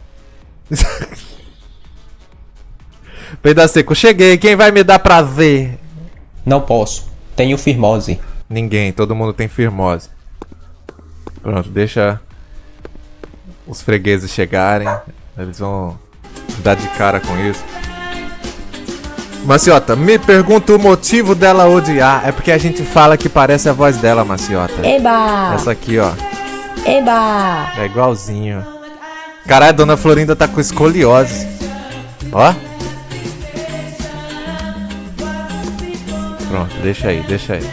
Peida seco, cheguei. Quem vai me dar prazer? Não posso. Tenho firmose. Ninguém, todo mundo tem firmose. Pronto, deixa os fregueses chegarem. Eles vão dar de cara com isso. Maciota, me pergunta o motivo dela odiar. É porque a gente fala que parece a voz dela, Maciota. Eba! Essa aqui, ó. Eba! É igualzinho. Caralho, a dona Florinda tá com escoliose. Ó. Pronto, deixa aí, deixa aí.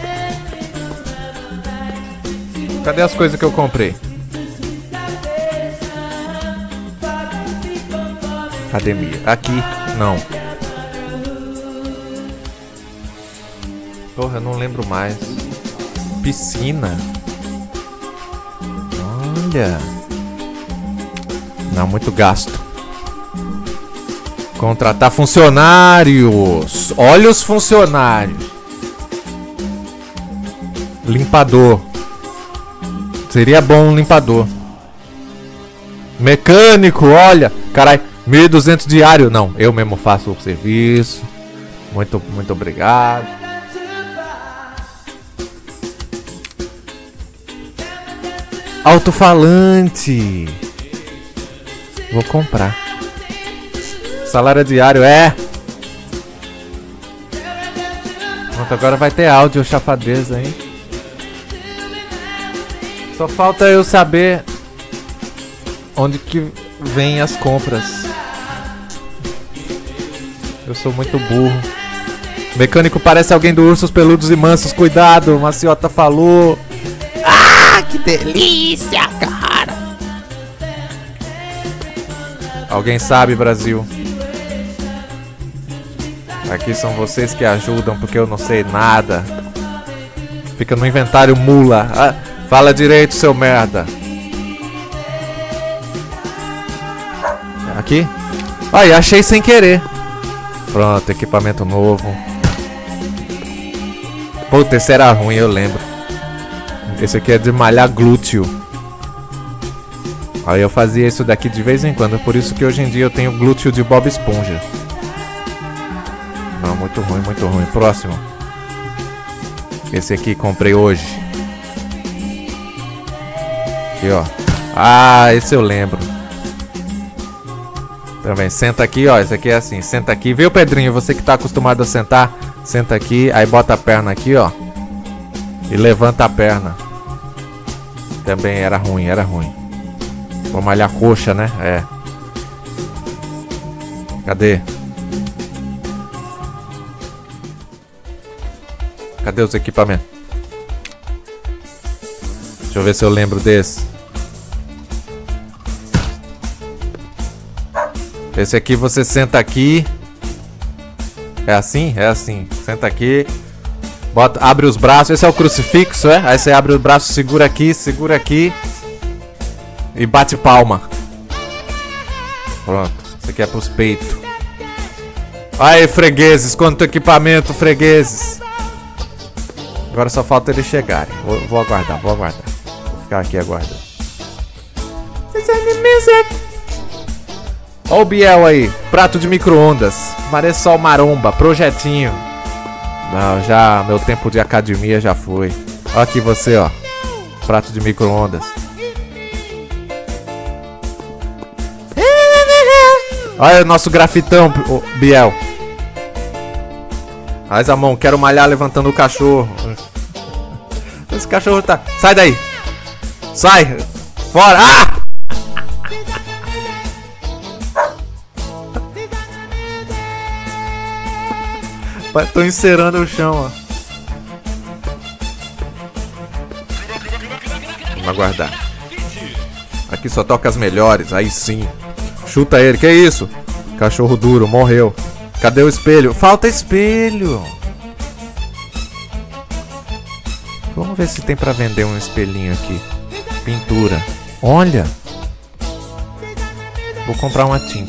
Cadê as coisas que eu comprei? Academia. Aqui, não. Porra, eu não lembro mais. Piscina. Olha. Não, muito gasto. Contratar funcionários. Olha os funcionários. Limpador. Seria bom um limpador. Mecânico, olha. Caralho, mil e duzentos diário. Não, eu mesmo faço o serviço. Muito, muito obrigado. Alto-falante. Vou comprar. Salário diário, é. Pronto, agora vai ter áudio chafadeza, hein? Só falta eu saber onde que vem as compras. Eu sou muito burro. Mecânico parece alguém do Ursos Peludos e Mansos. Cuidado, o Maciota falou. Ah, que delícia, cara. Alguém sabe, Brasil? Aqui são vocês que ajudam, porque eu não sei nada. Fica no inventário, mula. Ah, fala direito, seu merda. Aqui? Aí, achei sem querer. Pronto, equipamento novo. Puta, esse era ruim, eu lembro. Esse aqui é de malhar glúteo. Aí eu fazia isso daqui de vez em quando. Por isso que hoje em dia eu tenho glúteo de Bob Esponja. Não, muito ruim, muito ruim. Próximo. Esse aqui comprei hoje. Aqui, ó. Ah, esse eu lembro. Também, senta aqui, ó. Esse aqui é assim, senta aqui. Viu, Pedrinho? Você que tá acostumado a sentar, senta aqui. Aí bota a perna aqui, ó. E levanta a perna. Também era ruim, era ruim. Vou malhar coxa, né? É. Cadê? Cadê os equipamentos? Deixa eu ver se eu lembro desse. Esse aqui você senta aqui. É assim? É assim. Senta aqui. Bota, abre os braços. Esse é o crucifixo, é? Aí você abre os braços, segura aqui, segura aqui. E bate palma. Pronto. Isso aqui é pros peitos. Aí, fregueses. Quanto equipamento, fregueses. Agora só falta eles chegarem. Vou, vou aguardar, vou aguardar. Vou ficar aqui aguardando. Ó o Biel aí. Prato de micro-ondas. Maressol maromba. Projetinho. Não, já... Meu tempo de academia já foi. Ó aqui você, ó. Prato de micro-ondas. Olha o nosso grafitão, Biel. Faz a mão, quero malhar levantando o cachorro. Esse cachorro tá... Sai daí. Sai. Fora. Ah! Tô encerando o chão, ó. Vamos aguardar. Aqui só toca as melhores, aí sim. Chuta ele, que isso? Cachorro duro, morreu. Cadê o espelho? Falta espelho. Vamos ver se tem pra vender um espelhinho aqui. Pintura. Olha. Vou comprar uma tinta.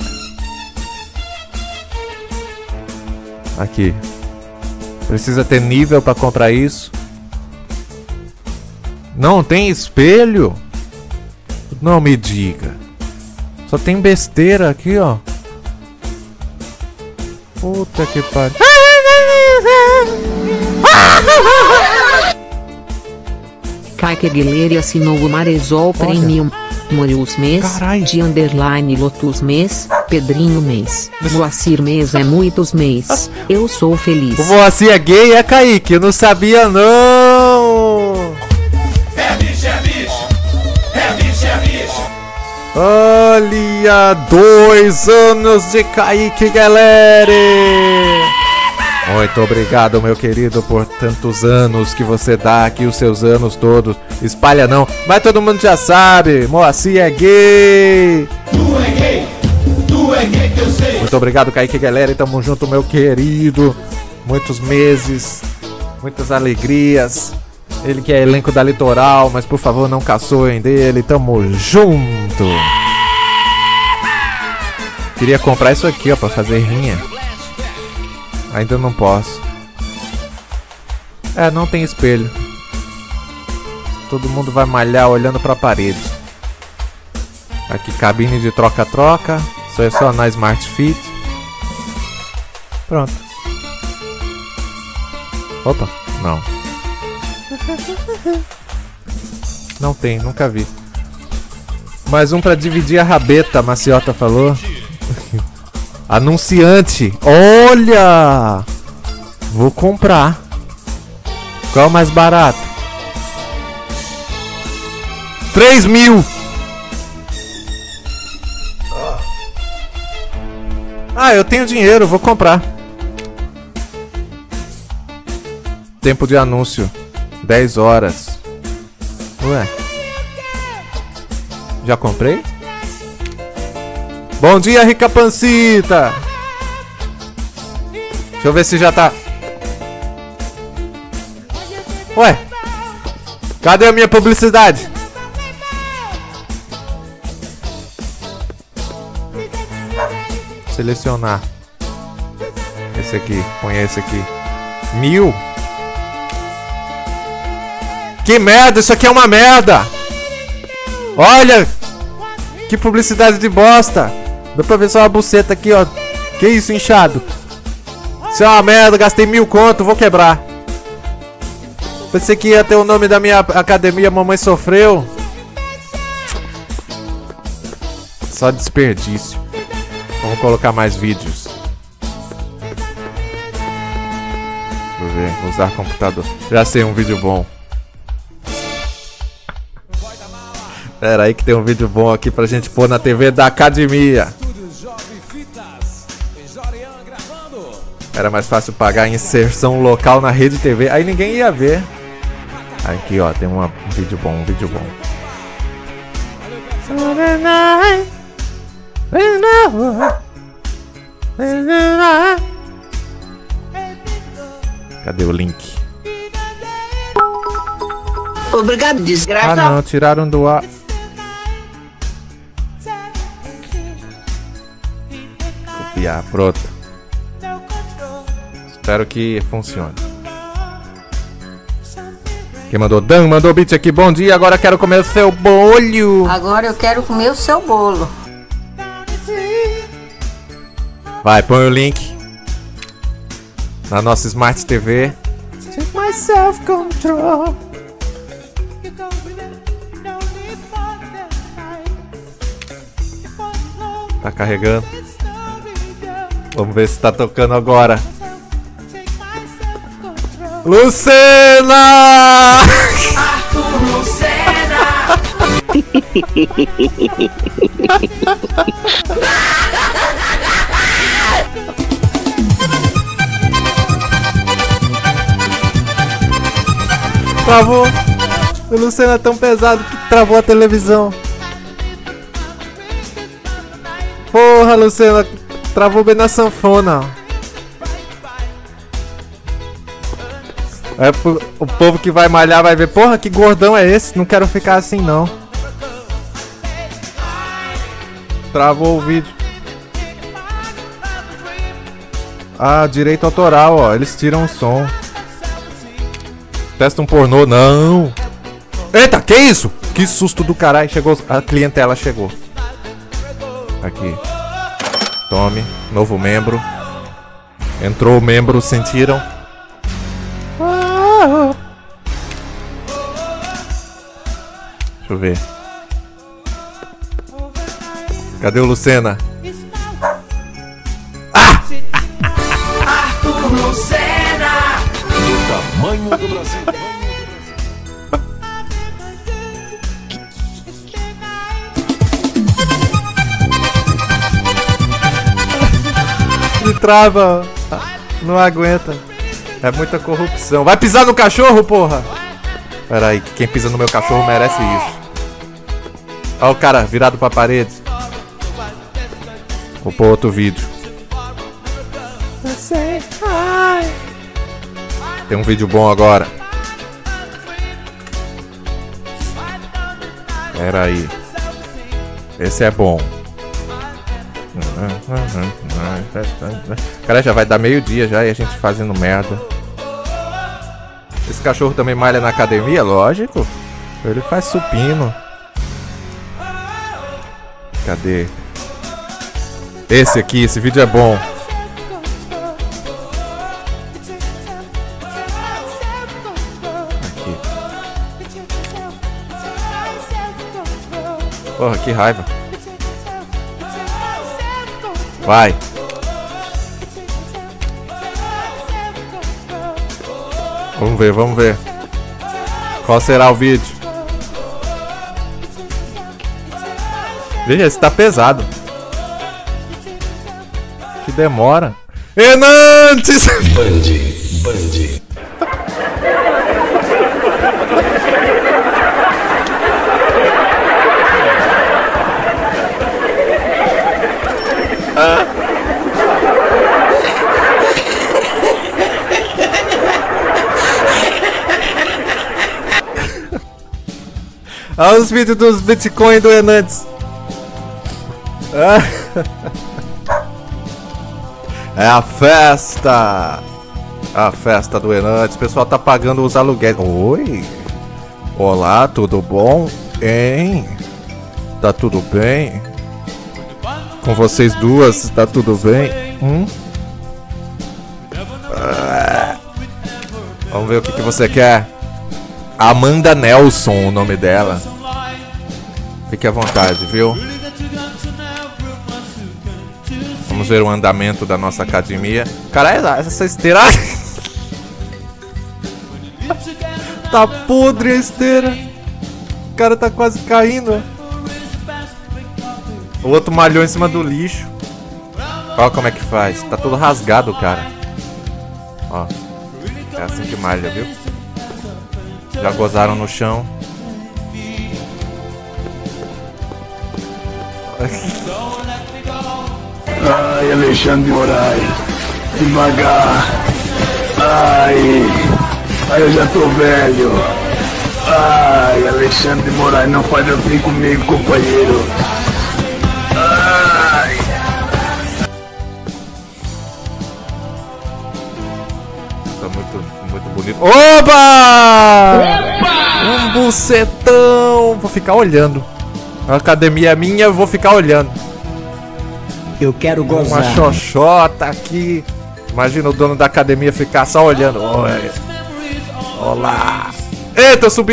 Aqui. Precisa ter nível pra comprar isso. Não tem espelho? Não me diga. Só tem besteira aqui, ó. Puta que pariu. Kaique Guilherme assinou o Marezol Premium. Morius mês, de underline Lotus mês, Pedrinho mês, Moacir mês é muitos mês. Eu sou feliz. O Moacir é gay, é Kaique, eu não sabia não. É bicho, é bicho. É bicho, é bicho. Olha, dois anos de Kaique, galera. Muito obrigado, meu querido, por tantos anos que você dá aqui, os seus anos todos. Espalha não, mas todo mundo já sabe, Moacir é gay. Tu é gay, tu é gay que eu sei. Muito obrigado, Kaique, galera, e tamo junto, meu querido. Muitos meses, muitas alegrias. Ele que é elenco da Litoral, mas por favor não caçoem dele, tamo junto. Queria comprar isso aqui, ó, pra fazer rinha. Ainda não posso. É, não tem espelho. Todo mundo vai malhar olhando pra parede. Aqui cabine de troca-troca. Isso é só na Smart Fit. Pronto. Opa, não. Não tem, nunca vi. Mais um pra dividir a rabeta, a Maciota falou. Anunciante. Olha! Vou comprar. Qual é o mais barato? três mil! Ah, eu tenho dinheiro, vou comprar. Tempo de anúncio. dez horas. Ué. Já comprei? Bom dia, Rica Pancita! Deixa eu ver se já tá. Ué? Cadê a minha publicidade? Selecionar. Esse aqui, põe esse aqui. Mil? Que merda, isso aqui é uma merda! Olha! Que publicidade de bosta! Dá pra ver só uma buceta aqui, ó. Que isso, inchado? Isso é uma merda, gastei mil conto, vou quebrar. Pensei que ia ter o nome da minha academia, Mamãe Sofreu. Só desperdício. Vamos colocar mais vídeos. Deixa eu ver, vou usar computador. Já sei um vídeo bom. Pera aí que tem um vídeo bom aqui pra gente pôr na T V da academia. Era mais fácil pagar inserção local na Rede T V, aí ninguém ia ver. Aqui ó, tem uma, um vídeo bom, um vídeo bom. Cadê o link? Obrigado, desgraça. Ah não, tiraram do ar. Copiar, pronto. Espero que funcione. Quem mandou? Dan mandou beat aqui. Bom dia, agora quero comer o seu bolho. Agora eu quero comer o seu bolo. Vai, põe o link na nossa Smart T V. Take my self-control. Tá carregando. Vamos ver se tá tocando agora. Lucena! Arthur Lucena! Travou. O Luciano é tão pesado que travou a televisão. Porra, Luciano, travou bem na sanfona. É pro, o povo que vai malhar vai ver, porra, que gordão é esse? Não quero ficar assim não. Travou o vídeo. Ah, direito autoral, ó. Eles tiram o som. Testa um pornô, não. Eita, que isso? Que susto do caralho. Chegou, a clientela chegou. Aqui. Tome, novo membro. Entrou o membro, sentiram? Deixa eu ver. Cadê o Lucena? Ah! Arthur Lucena! O tamanho do Brasil. Me trava. Não aguenta. É muita corrupção. Vai pisar no cachorro, porra! Pera aí, que quem pisa no meu cachorro merece isso. Olha o cara virado pra parede. Vou pôr outro vídeo. Tem um vídeo bom agora. Pera aí. Esse é bom. Cara, já vai dar meio-dia já e a gente fazendo merda. Esse cachorro também malha na academia? Lógico. Ele faz supino. Cadê? Esse aqui, esse vídeo é bom. Aqui. Porra, que raiva. Vai. Vamos ver, vamos ver. Qual será o vídeo? Veja, esse tá pesado. Que demora. Enantes! Band, Band. Ah. Olha os vídeos dos Bitcoin do Enantes. Ah. É a festa. A festa do Enantes. O pessoal tá pagando os aluguéis. Oi. Olá, tudo bom? Hein? Tá tudo bem? Com vocês duas, tá tudo bem? Hum? Ah. Vamos ver o que, que você quer. Amanda Nelson, o nome dela. Fique à vontade, viu? Vamos ver o andamento da nossa academia. Caralho, essa esteira... Tá podre a esteira. O cara tá quase caindo. O outro malhou em cima do lixo. Olha como é que faz. Tá todo rasgado, cara. Ó. É assim que malha, viu? Já gozaram no chão. Ai, Alexandre de Moraes. Devagar. Ai. Ai, eu já tô velho. Ai, Alexandre de Moraes, não faz assim comigo, companheiro. Ai. Tá muito, muito bonito. Oba! Opa! Um bucetão. Vou ficar olhando. A academia é minha, eu vou ficar olhando. Eu quero gozar. Uma xoxota aqui. Imagina o dono da academia ficar só olhando. Oi. Olá. Eita, subi.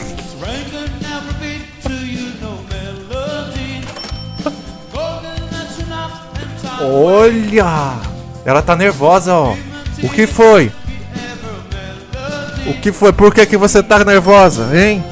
Olha. Ela tá nervosa, ó. O que foi? O que foi? Por que que você tá nervosa, hein?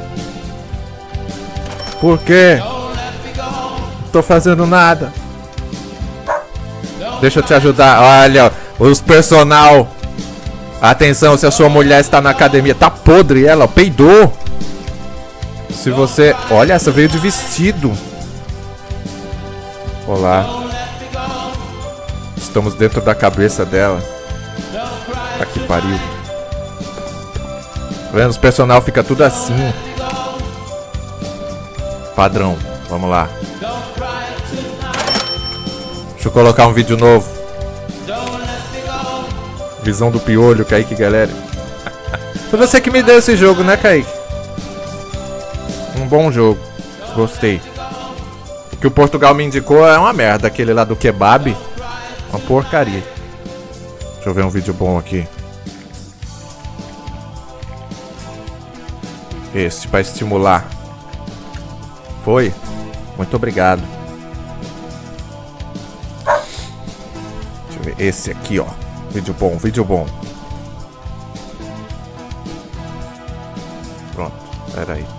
Por quê? Não tô fazendo nada. Deixa eu te ajudar. Olha, os personal. Atenção, se a sua mulher está na academia. Tá podre ela, ó, peidou. Se você... Olha, essa veio de vestido. Olá. Estamos dentro da cabeça dela. Tá que pariu. Vendo? Os personal fica tudo assim. Padrão. Vamos lá. Deixa eu colocar um vídeo novo. Visão do piolho, Kaique, galera. Foi você que me deu esse jogo, né, Kaique? Um bom jogo. Gostei. O que o Portugal me indicou é uma merda. Aquele lá do kebab. Uma porcaria. Deixa eu ver um vídeo bom aqui. Esse, pra estimular. Foi? Muito obrigado. Deixa eu ver. Esse aqui, ó. Vídeo bom, vídeo bom. Pronto, pera aí.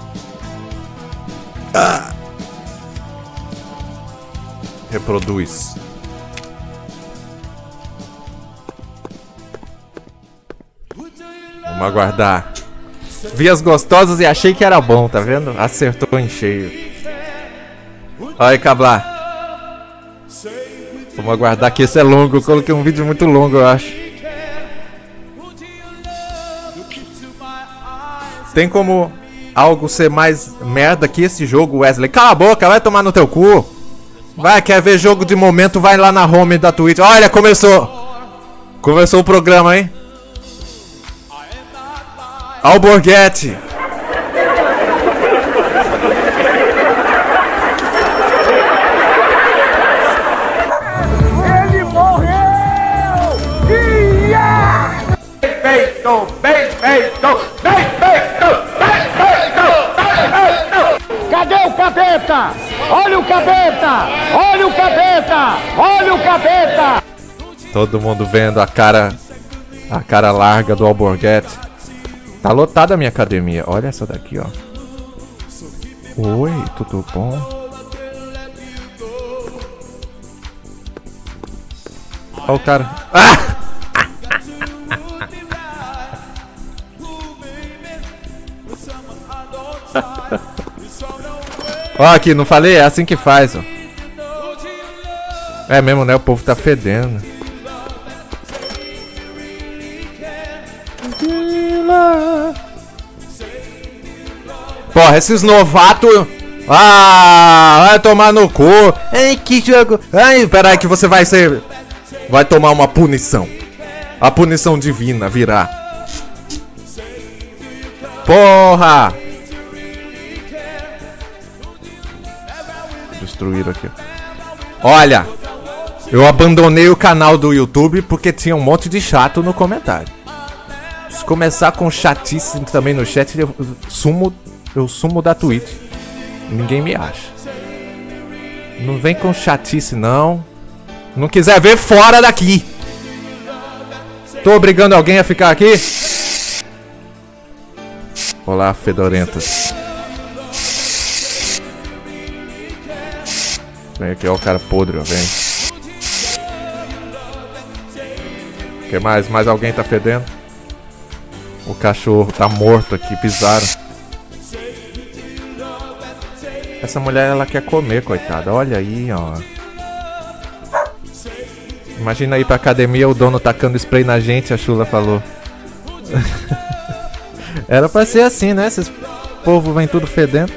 Ah! Reproduz. Vamos aguardar. Vi as gostosas e achei que era bom, tá vendo? Acertou em cheio. Olha aí, Cablar. Vamos aguardar que esse é longo. Eu coloquei um vídeo muito longo, eu acho. Tem como algo ser mais merda que esse jogo, Wesley? Cala a boca, vai tomar no teu cu. Vai, quer ver jogo de momento? Vai lá na home da Twitch. Olha, começou. Começou o programa, hein? Alborguete. Ele morreu! Ia! Bem feito, bem feito, bem feito, bem feito, bem feito! Cadê o capeta? Olha o capeta! Olha o capeta! Olha o capeta! Todo mundo vendo a cara, a cara larga do Alborguete. Tá lotada a minha academia. Olha essa daqui, ó. Oi, tudo bom? Olha o cara. Ah! Ó, aqui, não falei? É assim que faz, ó. É mesmo, né? O povo tá fedendo. Porra, esses novatos. Ah, vai tomar no cu. Ai, que jogo. Ai, peraí que você vai ser. Vai tomar uma punição. A punição divina virá. Porra. Destruíram aqui. Olha, eu abandonei o canal do YouTube porque tinha um monte de chato no comentário. Se começar com chatice também no chat, eu sumo, eu sumo da Twitch. Ninguém me acha. Não vem com chatice, não. Não quiser ver, fora daqui. Tô obrigando alguém a ficar aqui? Olá, fedorentas. Vem aqui, ó, o cara podre, ó, vem. O que mais? Mais alguém tá fedendo? O cachorro tá morto aqui, pisaram. Essa mulher, ela quer comer, coitada. Olha aí, ó. Imagina ir pra academia, o dono tacando spray na gente, a Chula falou. Era pra ser assim, né? Esses povo vem tudo fedendo.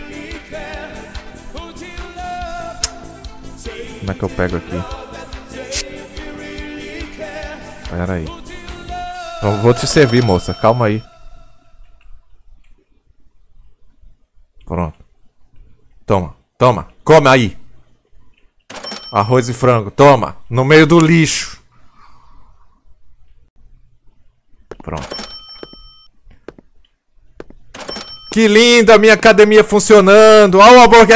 Como é que eu pego aqui? Pera aí. Eu vou te servir, moça. Calma aí. Pronto. Toma, toma. Come aí. Arroz e frango. Toma. No meio do lixo. Pronto. Que linda a minha academia funcionando. Olha o hambúrguer.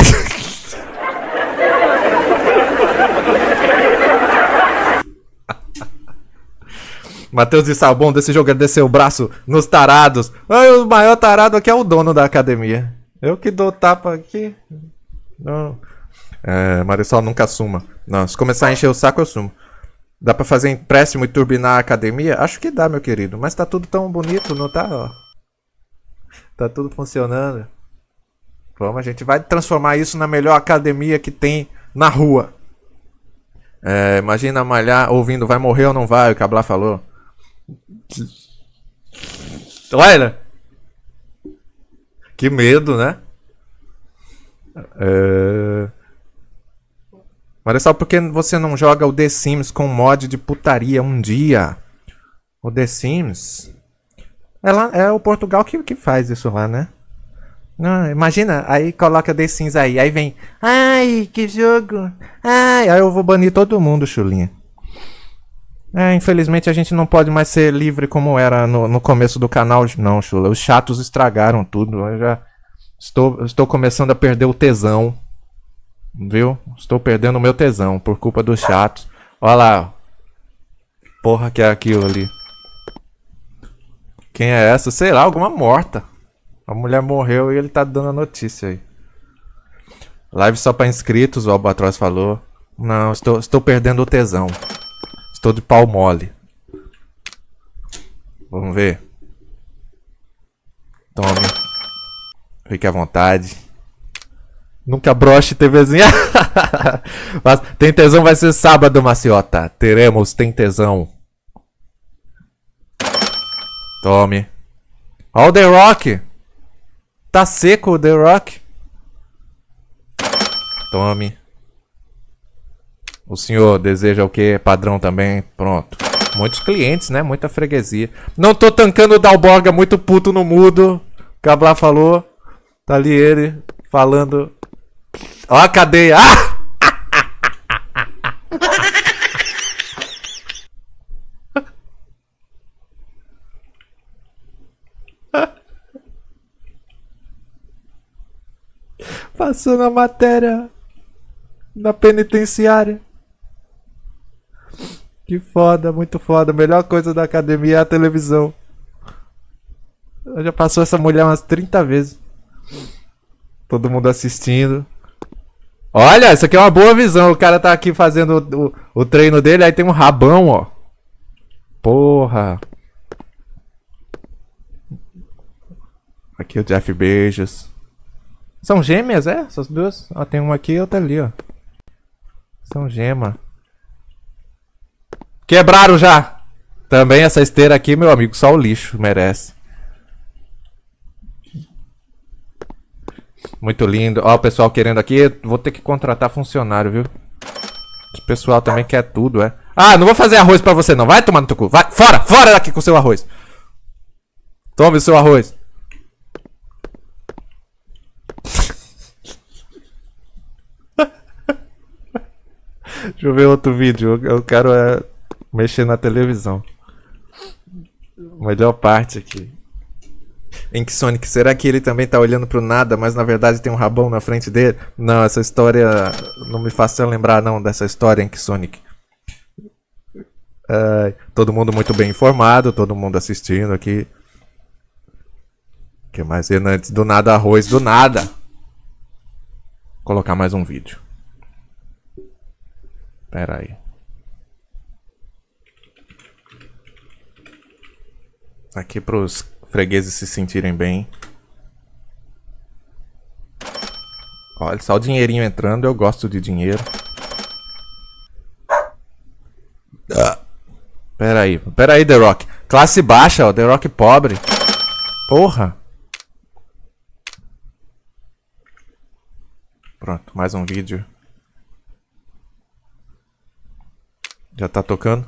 Matheus de Sabão desse jogo é descer o braço nos tarados. Ai, o maior tarado aqui é o dono da academia. Eu que dou tapa aqui. Não. É, Marisol, nunca assuma. Não, se começar a encher o saco, eu sumo. Dá pra fazer empréstimo e turbinar a academia? Acho que dá, meu querido. Mas tá tudo tão bonito, não tá? Ó. Tá tudo funcionando. Vamos, a gente vai transformar isso na melhor academia que tem na rua. É, imagina malhar ouvindo vai morrer ou não vai, o Cabla falou. Olha! Que medo, né? É... Maressal, por que você não joga o The Sims com mod de putaria um dia? O The Sims? É, lá, é o Portugal que, que faz isso lá, né? Não, imagina, aí coloca The Sims aí, aí vem, ai, que jogo, ai, aí eu vou banir todo mundo, chulinha. É, infelizmente a gente não pode mais ser livre como era no, no começo do canal, não, chula. Os chatos estragaram tudo, eu já estou, estou começando a perder o tesão, viu? Estou perdendo o meu tesão por culpa dos chatos. Olha lá, porra que é aquilo ali. Quem é essa? Sei lá, alguma morta. A mulher morreu e ele tá dando a notícia aí. Live só pra inscritos, o Albatroz falou. Não, estou, estou perdendo o tesão. Estou de pau mole. Vamos ver. Tome. Fique à vontade. Nunca broche TVzinha. Mas tem tesão vai ser sábado, Maciota. Teremos tem tesão. Tome. Ó o The Rock. Tá seco o The Rock. Tome. O senhor deseja o que? Padrão também. Pronto. Muitos clientes, né? Muita freguesia. Não tô tancando o Dalborga muito puto no mudo. Cabla falou. Tá ali ele falando. Ó a cadeia. Ah! Passou na matéria na penitenciária. Que foda, muito foda. A melhor coisa da academia é a televisão. Já passou essa mulher umas trinta vezes. Todo mundo assistindo. Olha, isso aqui é uma boa visão. O cara tá aqui fazendo o, o, o treino dele. Aí tem um rabão, ó. Porra. Aqui o Jeff Bezos. São gêmeas, é? Essas duas? Ó, tem uma aqui e outra ali, ó. São gema. Quebraram já! Também essa esteira aqui, meu amigo, só o lixo merece. Muito lindo. Ó, o pessoal querendo aqui. Vou ter que contratar funcionário, viu? O pessoal também quer tudo, é. Ah, não vou fazer arroz pra você não. Vai tomar no teu cu. Vai, fora! Fora daqui com o seu arroz. Tome o seu arroz. Deixa eu ver outro vídeo. Eu quero é, mexer na televisão. Melhor parte aqui. Ink Sonic, será que ele também tá olhando pro nada, mas na verdade tem um rabão na frente dele? Não, essa história não me faça lembrar não dessa história, Ink Sonic. Uh, todo mundo muito bem informado, todo mundo assistindo aqui. O que mais? Antes do nada arroz, do nada. Vou colocar mais um vídeo. Pera aí. Aqui pros fregueses se sentirem bem. Olha só o dinheirinho entrando. Eu gosto de dinheiro. Ah. Pera aí. Pera aí, The Rock. Classe baixa, ó. The Rock pobre. Porra. Pronto, mais um vídeo. Já tá tocando?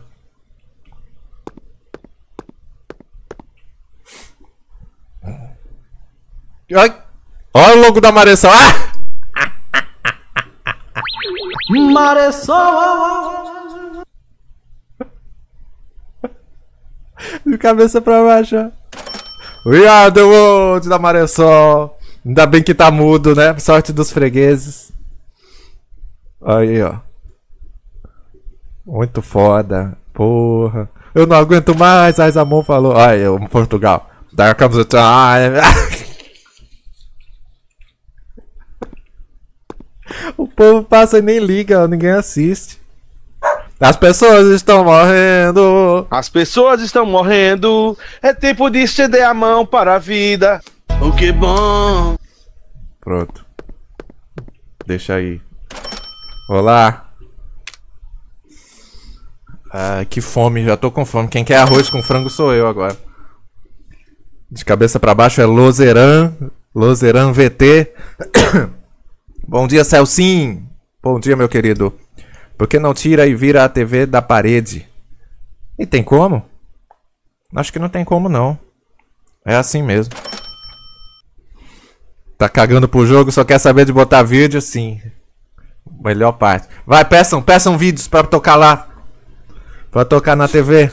Ai! Olha o logo da Maressol! Ah! Maressol! De cabeça pra baixo. We are the world da Maressol. Ainda bem que tá mudo, né? Sorte dos fregueses. Aí, ó. Muito foda. Porra. Eu não aguento mais. A Isamon falou. Ai, eu, Portugal. There comes a time. O povo passa e nem liga. Ninguém assiste. As pessoas estão morrendo. As pessoas estão morrendo. É tempo de estender a mão para a vida. O que bom. Pronto. Deixa aí. Olá. Ah, que fome, já tô com fome. Quem quer arroz com frango sou eu agora. De cabeça pra baixo é Lozeran. Lozeran V T. Bom dia, Celcim. Bom dia, meu querido. Por que não tira e vira a T V da parede? E tem como? Acho que não tem como, não. É assim mesmo. Tá cagando pro jogo, só quer saber de botar vídeo? Sim. Melhor parte. Vai, peçam, peçam vídeos pra tocar lá. Pra tocar na T V.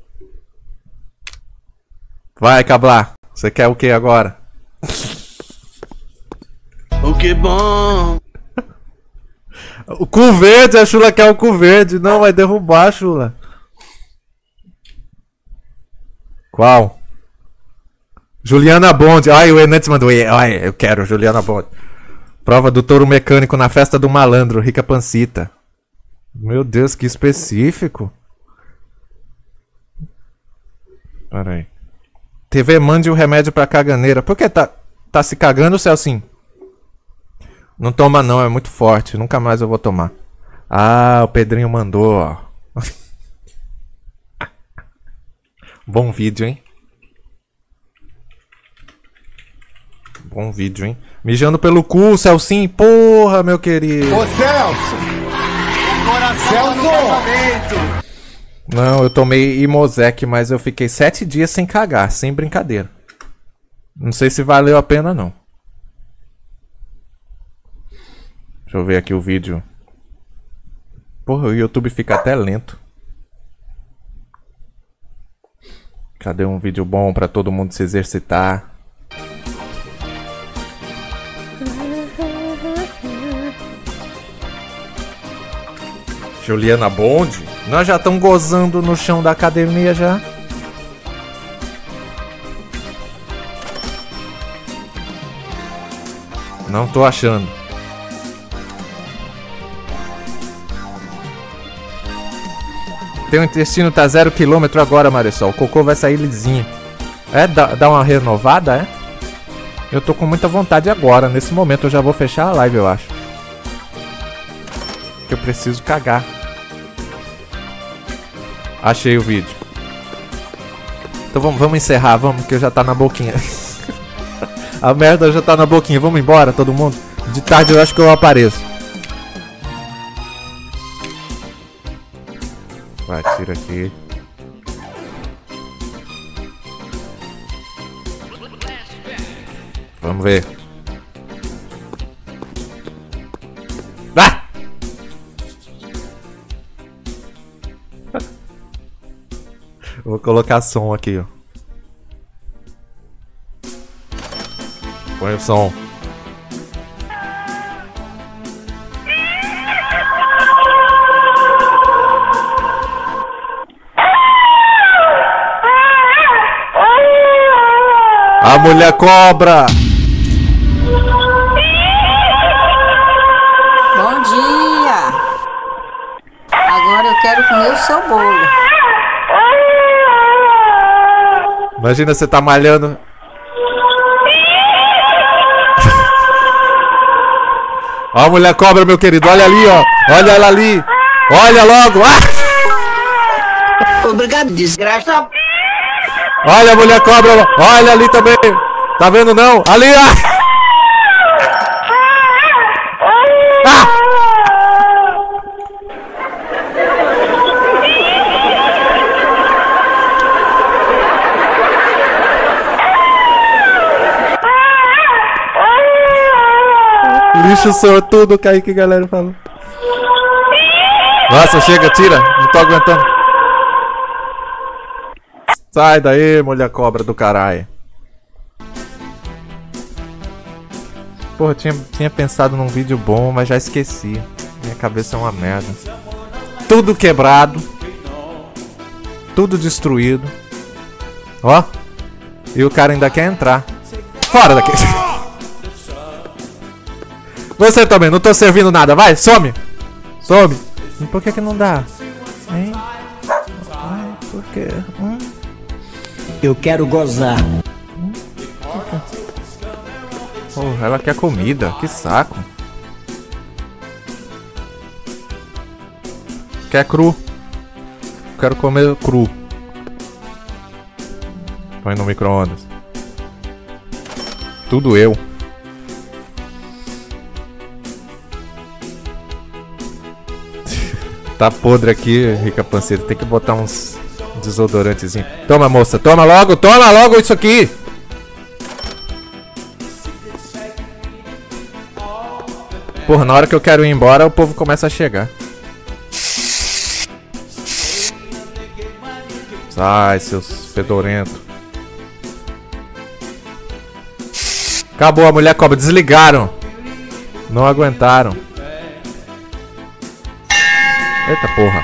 Vai, Cablar. Você quer o que agora? O que bom. O cu verde, a Chula quer o cu verde. Não, vai derrubar, Chula. Qual? Juliana Bond. Ai, o Enantes mandou. Ai, eu quero, Juliana Bond. Prova do touro mecânico na festa do malandro, Rica Pancita. Meu Deus, que específico. Pera aí. T V mande o remédio pra caganeira. Por que tá, tá se cagando, Celcinho? Não toma não, é muito forte. Nunca mais eu vou tomar. Ah, o Pedrinho mandou, ó. Bom vídeo, hein? Bom vídeo, hein? Mijando pelo cu, Celcinho. Porra, meu querido. Ô, Celso! Coração do casamento! Não, eu tomei Imosec, mas eu fiquei sete dias sem cagar, sem brincadeira. Não sei se valeu a pena, não. Deixa eu ver aqui o vídeo. Porra, o YouTube fica até lento. Cadê um vídeo bom pra todo mundo se exercitar? Juliana Bond? Nós já estamos gozando no chão da academia já. Não tô achando. Teu intestino tá zero quilômetro agora, Marisol. O cocô vai sair lisinho. É? Dá, dá uma renovada, é? Eu tô com muita vontade agora. Nesse momento eu já vou fechar a live, eu acho. Que eu preciso cagar. Achei o vídeo. Então vamos, vamos encerrar, vamos, que já tá na boquinha. A merda já tá na boquinha. Vamos embora, todo mundo? De tarde eu acho que eu apareço. Vai, tira aqui. Vamos ver. Ah! Vou colocar som aqui, ó. Põe o som. A mulher cobra! Bom dia! Agora eu quero comer o seu bolo. Imagina você tá malhando. Ó a mulher cobra, meu querido. Olha ali, ó. Olha ela ali. Olha logo. Ah! Obrigado, desgraça. Olha a mulher cobra. Olha ali também. Tá vendo não? Ali, ó. Ah! Lixo sortudo, Kaique, galera falou. Nossa, chega, tira. Não tô aguentando. Sai daí, mulher cobra do caralho. Porra, eu tinha, tinha pensado num vídeo bom, mas já esqueci. Minha cabeça é uma merda. Tudo quebrado. Tudo destruído. Ó. E o cara ainda quer entrar. Fora daqui. Você também, não tô servindo nada. Vai, some. Some. E por que que não dá? que... Hum? Eu quero gozar. Oh, ela quer comida, que saco. Quer cru? Quero comer cru. Põe no micro-ondas. Tudo eu. Tá podre aqui, Rica Panceira. Tem que botar uns desodorantezinhos. Toma, moça, toma logo, toma logo isso aqui. Porra, na hora que eu quero ir embora, o povo começa a chegar. Sai, seus fedorentos. Acabou, a mulher cobra. Desligaram. Não aguentaram. Eita porra.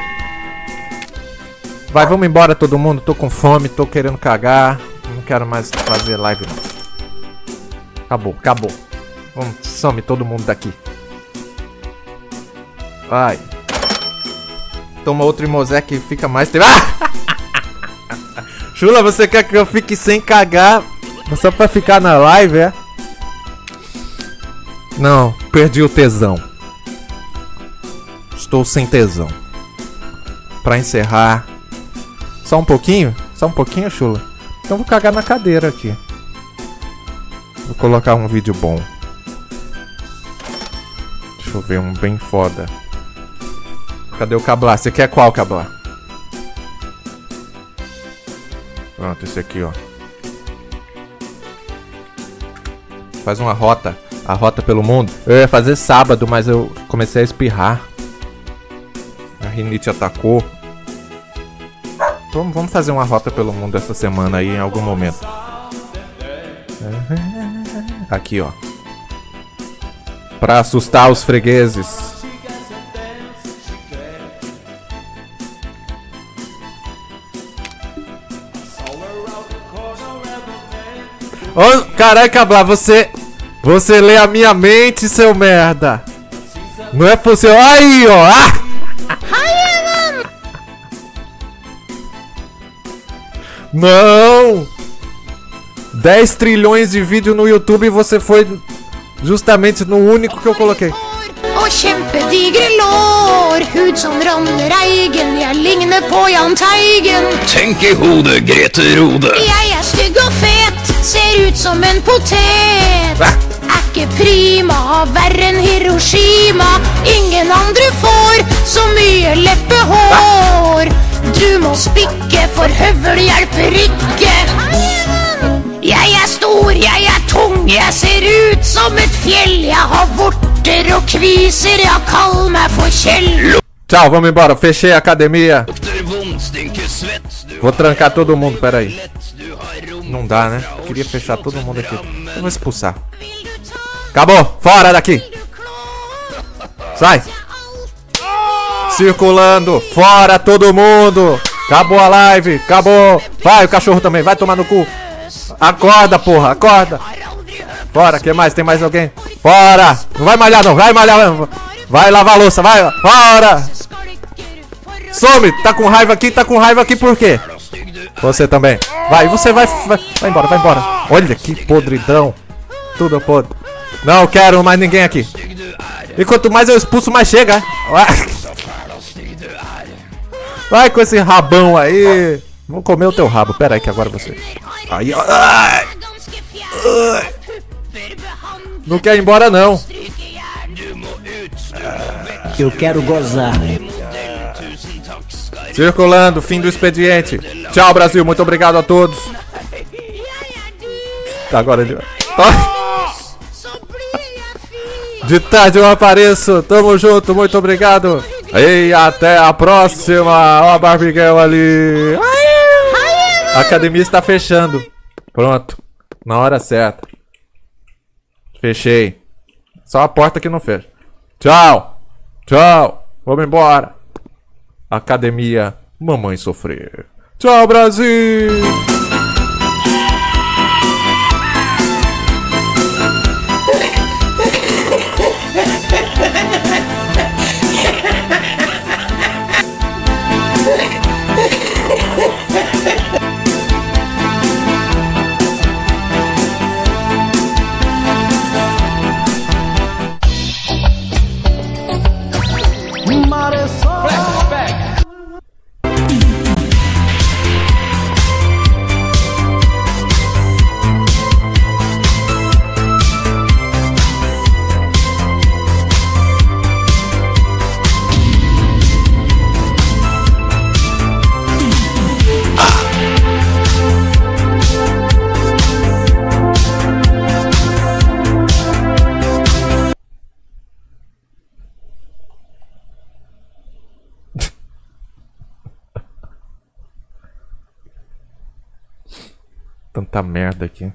Vai, vamos embora todo mundo. Tô com fome, tô querendo cagar. Não quero mais fazer live não. Acabou, acabou. Vamos, some todo mundo daqui. Vai. Toma outro Imosec e fica mais tempo. Ah! Chula, você quer que eu fique sem cagar só pra ficar na live, é? Não, perdi o tesão. Estou sem tesão. Pra encerrar. Só um pouquinho? Só um pouquinho, Chula? Então vou cagar na cadeira aqui. Vou colocar um vídeo bom. Deixa eu ver um bem foda. Cadê o Cablar? Você quer qual, Cablar? Pronto, esse aqui, ó. Faz uma rota. A rota pelo mundo. Eu ia fazer sábado, mas eu comecei a espirrar. A rinite atacou. Vamos, vamos fazer uma rota pelo mundo essa semana aí, em algum momento. Aqui, ó. Pra assustar os fregueses. Ô, oh, caralho, Cablar, você... Você lê a minha mente, seu merda. Não é possível. Aí, ó. Ah! Não! dez trilhões de vídeo no YouTube e você foi justamente no único que eu coloquei. Og kjempedigre lår, hud som ravner eigen. Jeg ligner på Jahn Teigen. Tenk i hodet, Grete Rode. Jeg er stygg og fet, ser ut som en potet. Hva? Er ikke prima, verre enn Hiroshima. Ingen andre får så mye leppehår. Du må spikke, for høvel hjelper ikke. Jeg er stor, jeg er tung, jeg ser ut som et fjell. Jeg har vorter og kviser, ja, kall meg for Kjell. Tchau, vamos embora, fechei a academia. Vou trancar todo mundo, peraí. Não dá, né? Eu queria fechar todo mundo aqui. Eu vou expulsar. Acabou, fora daqui. Sai. Circulando, fora todo mundo. Acabou a live, acabou. Vai, o cachorro também, vai tomar no cu. Acorda, porra, acorda. Fora, que mais? Tem mais alguém? Fora. Não vai malhar não, vai malhar não. Vai lavar a louça, vai. Fora. Some, tá com raiva aqui, tá com raiva aqui por quê? Você também. Vai, você vai, vai. Vai embora, vai embora. Olha que podridão. Tudo podre. Não quero mais ninguém aqui. E quanto mais eu expulso, mais chega. Vai com esse rabão aí. Vou comer o teu rabo. Pera aí que agora você... Aí, ó. Ai. Ai. Não quer ir embora, não. Eu quero gozar. Circulando, fim do expediente. Tchau, Brasil. Muito obrigado a todos. Tá, agora ele vai... De tarde eu apareço. Tamo junto. Muito obrigado. E até a próxima. Ó a Barbiguel ali. A academia está fechando. Pronto. Na hora certa. Fechei. Só a porta que não fecha. Tchau. Tchau. Vamos embora. Academia. Mamãe sofrer. Tchau, Brasil. Tanta merda aqui.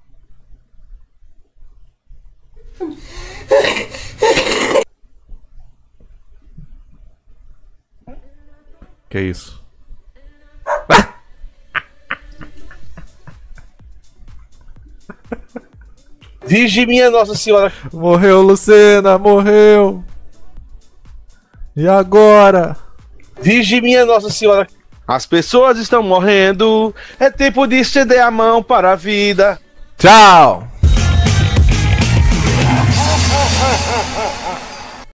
Que isso? Vige minha Nossa Senhora. Morreu, Lucena, morreu. E agora? Vige minha Nossa Senhora. As pessoas estão morrendo. É tempo de estender a mão para a vida. Tchau.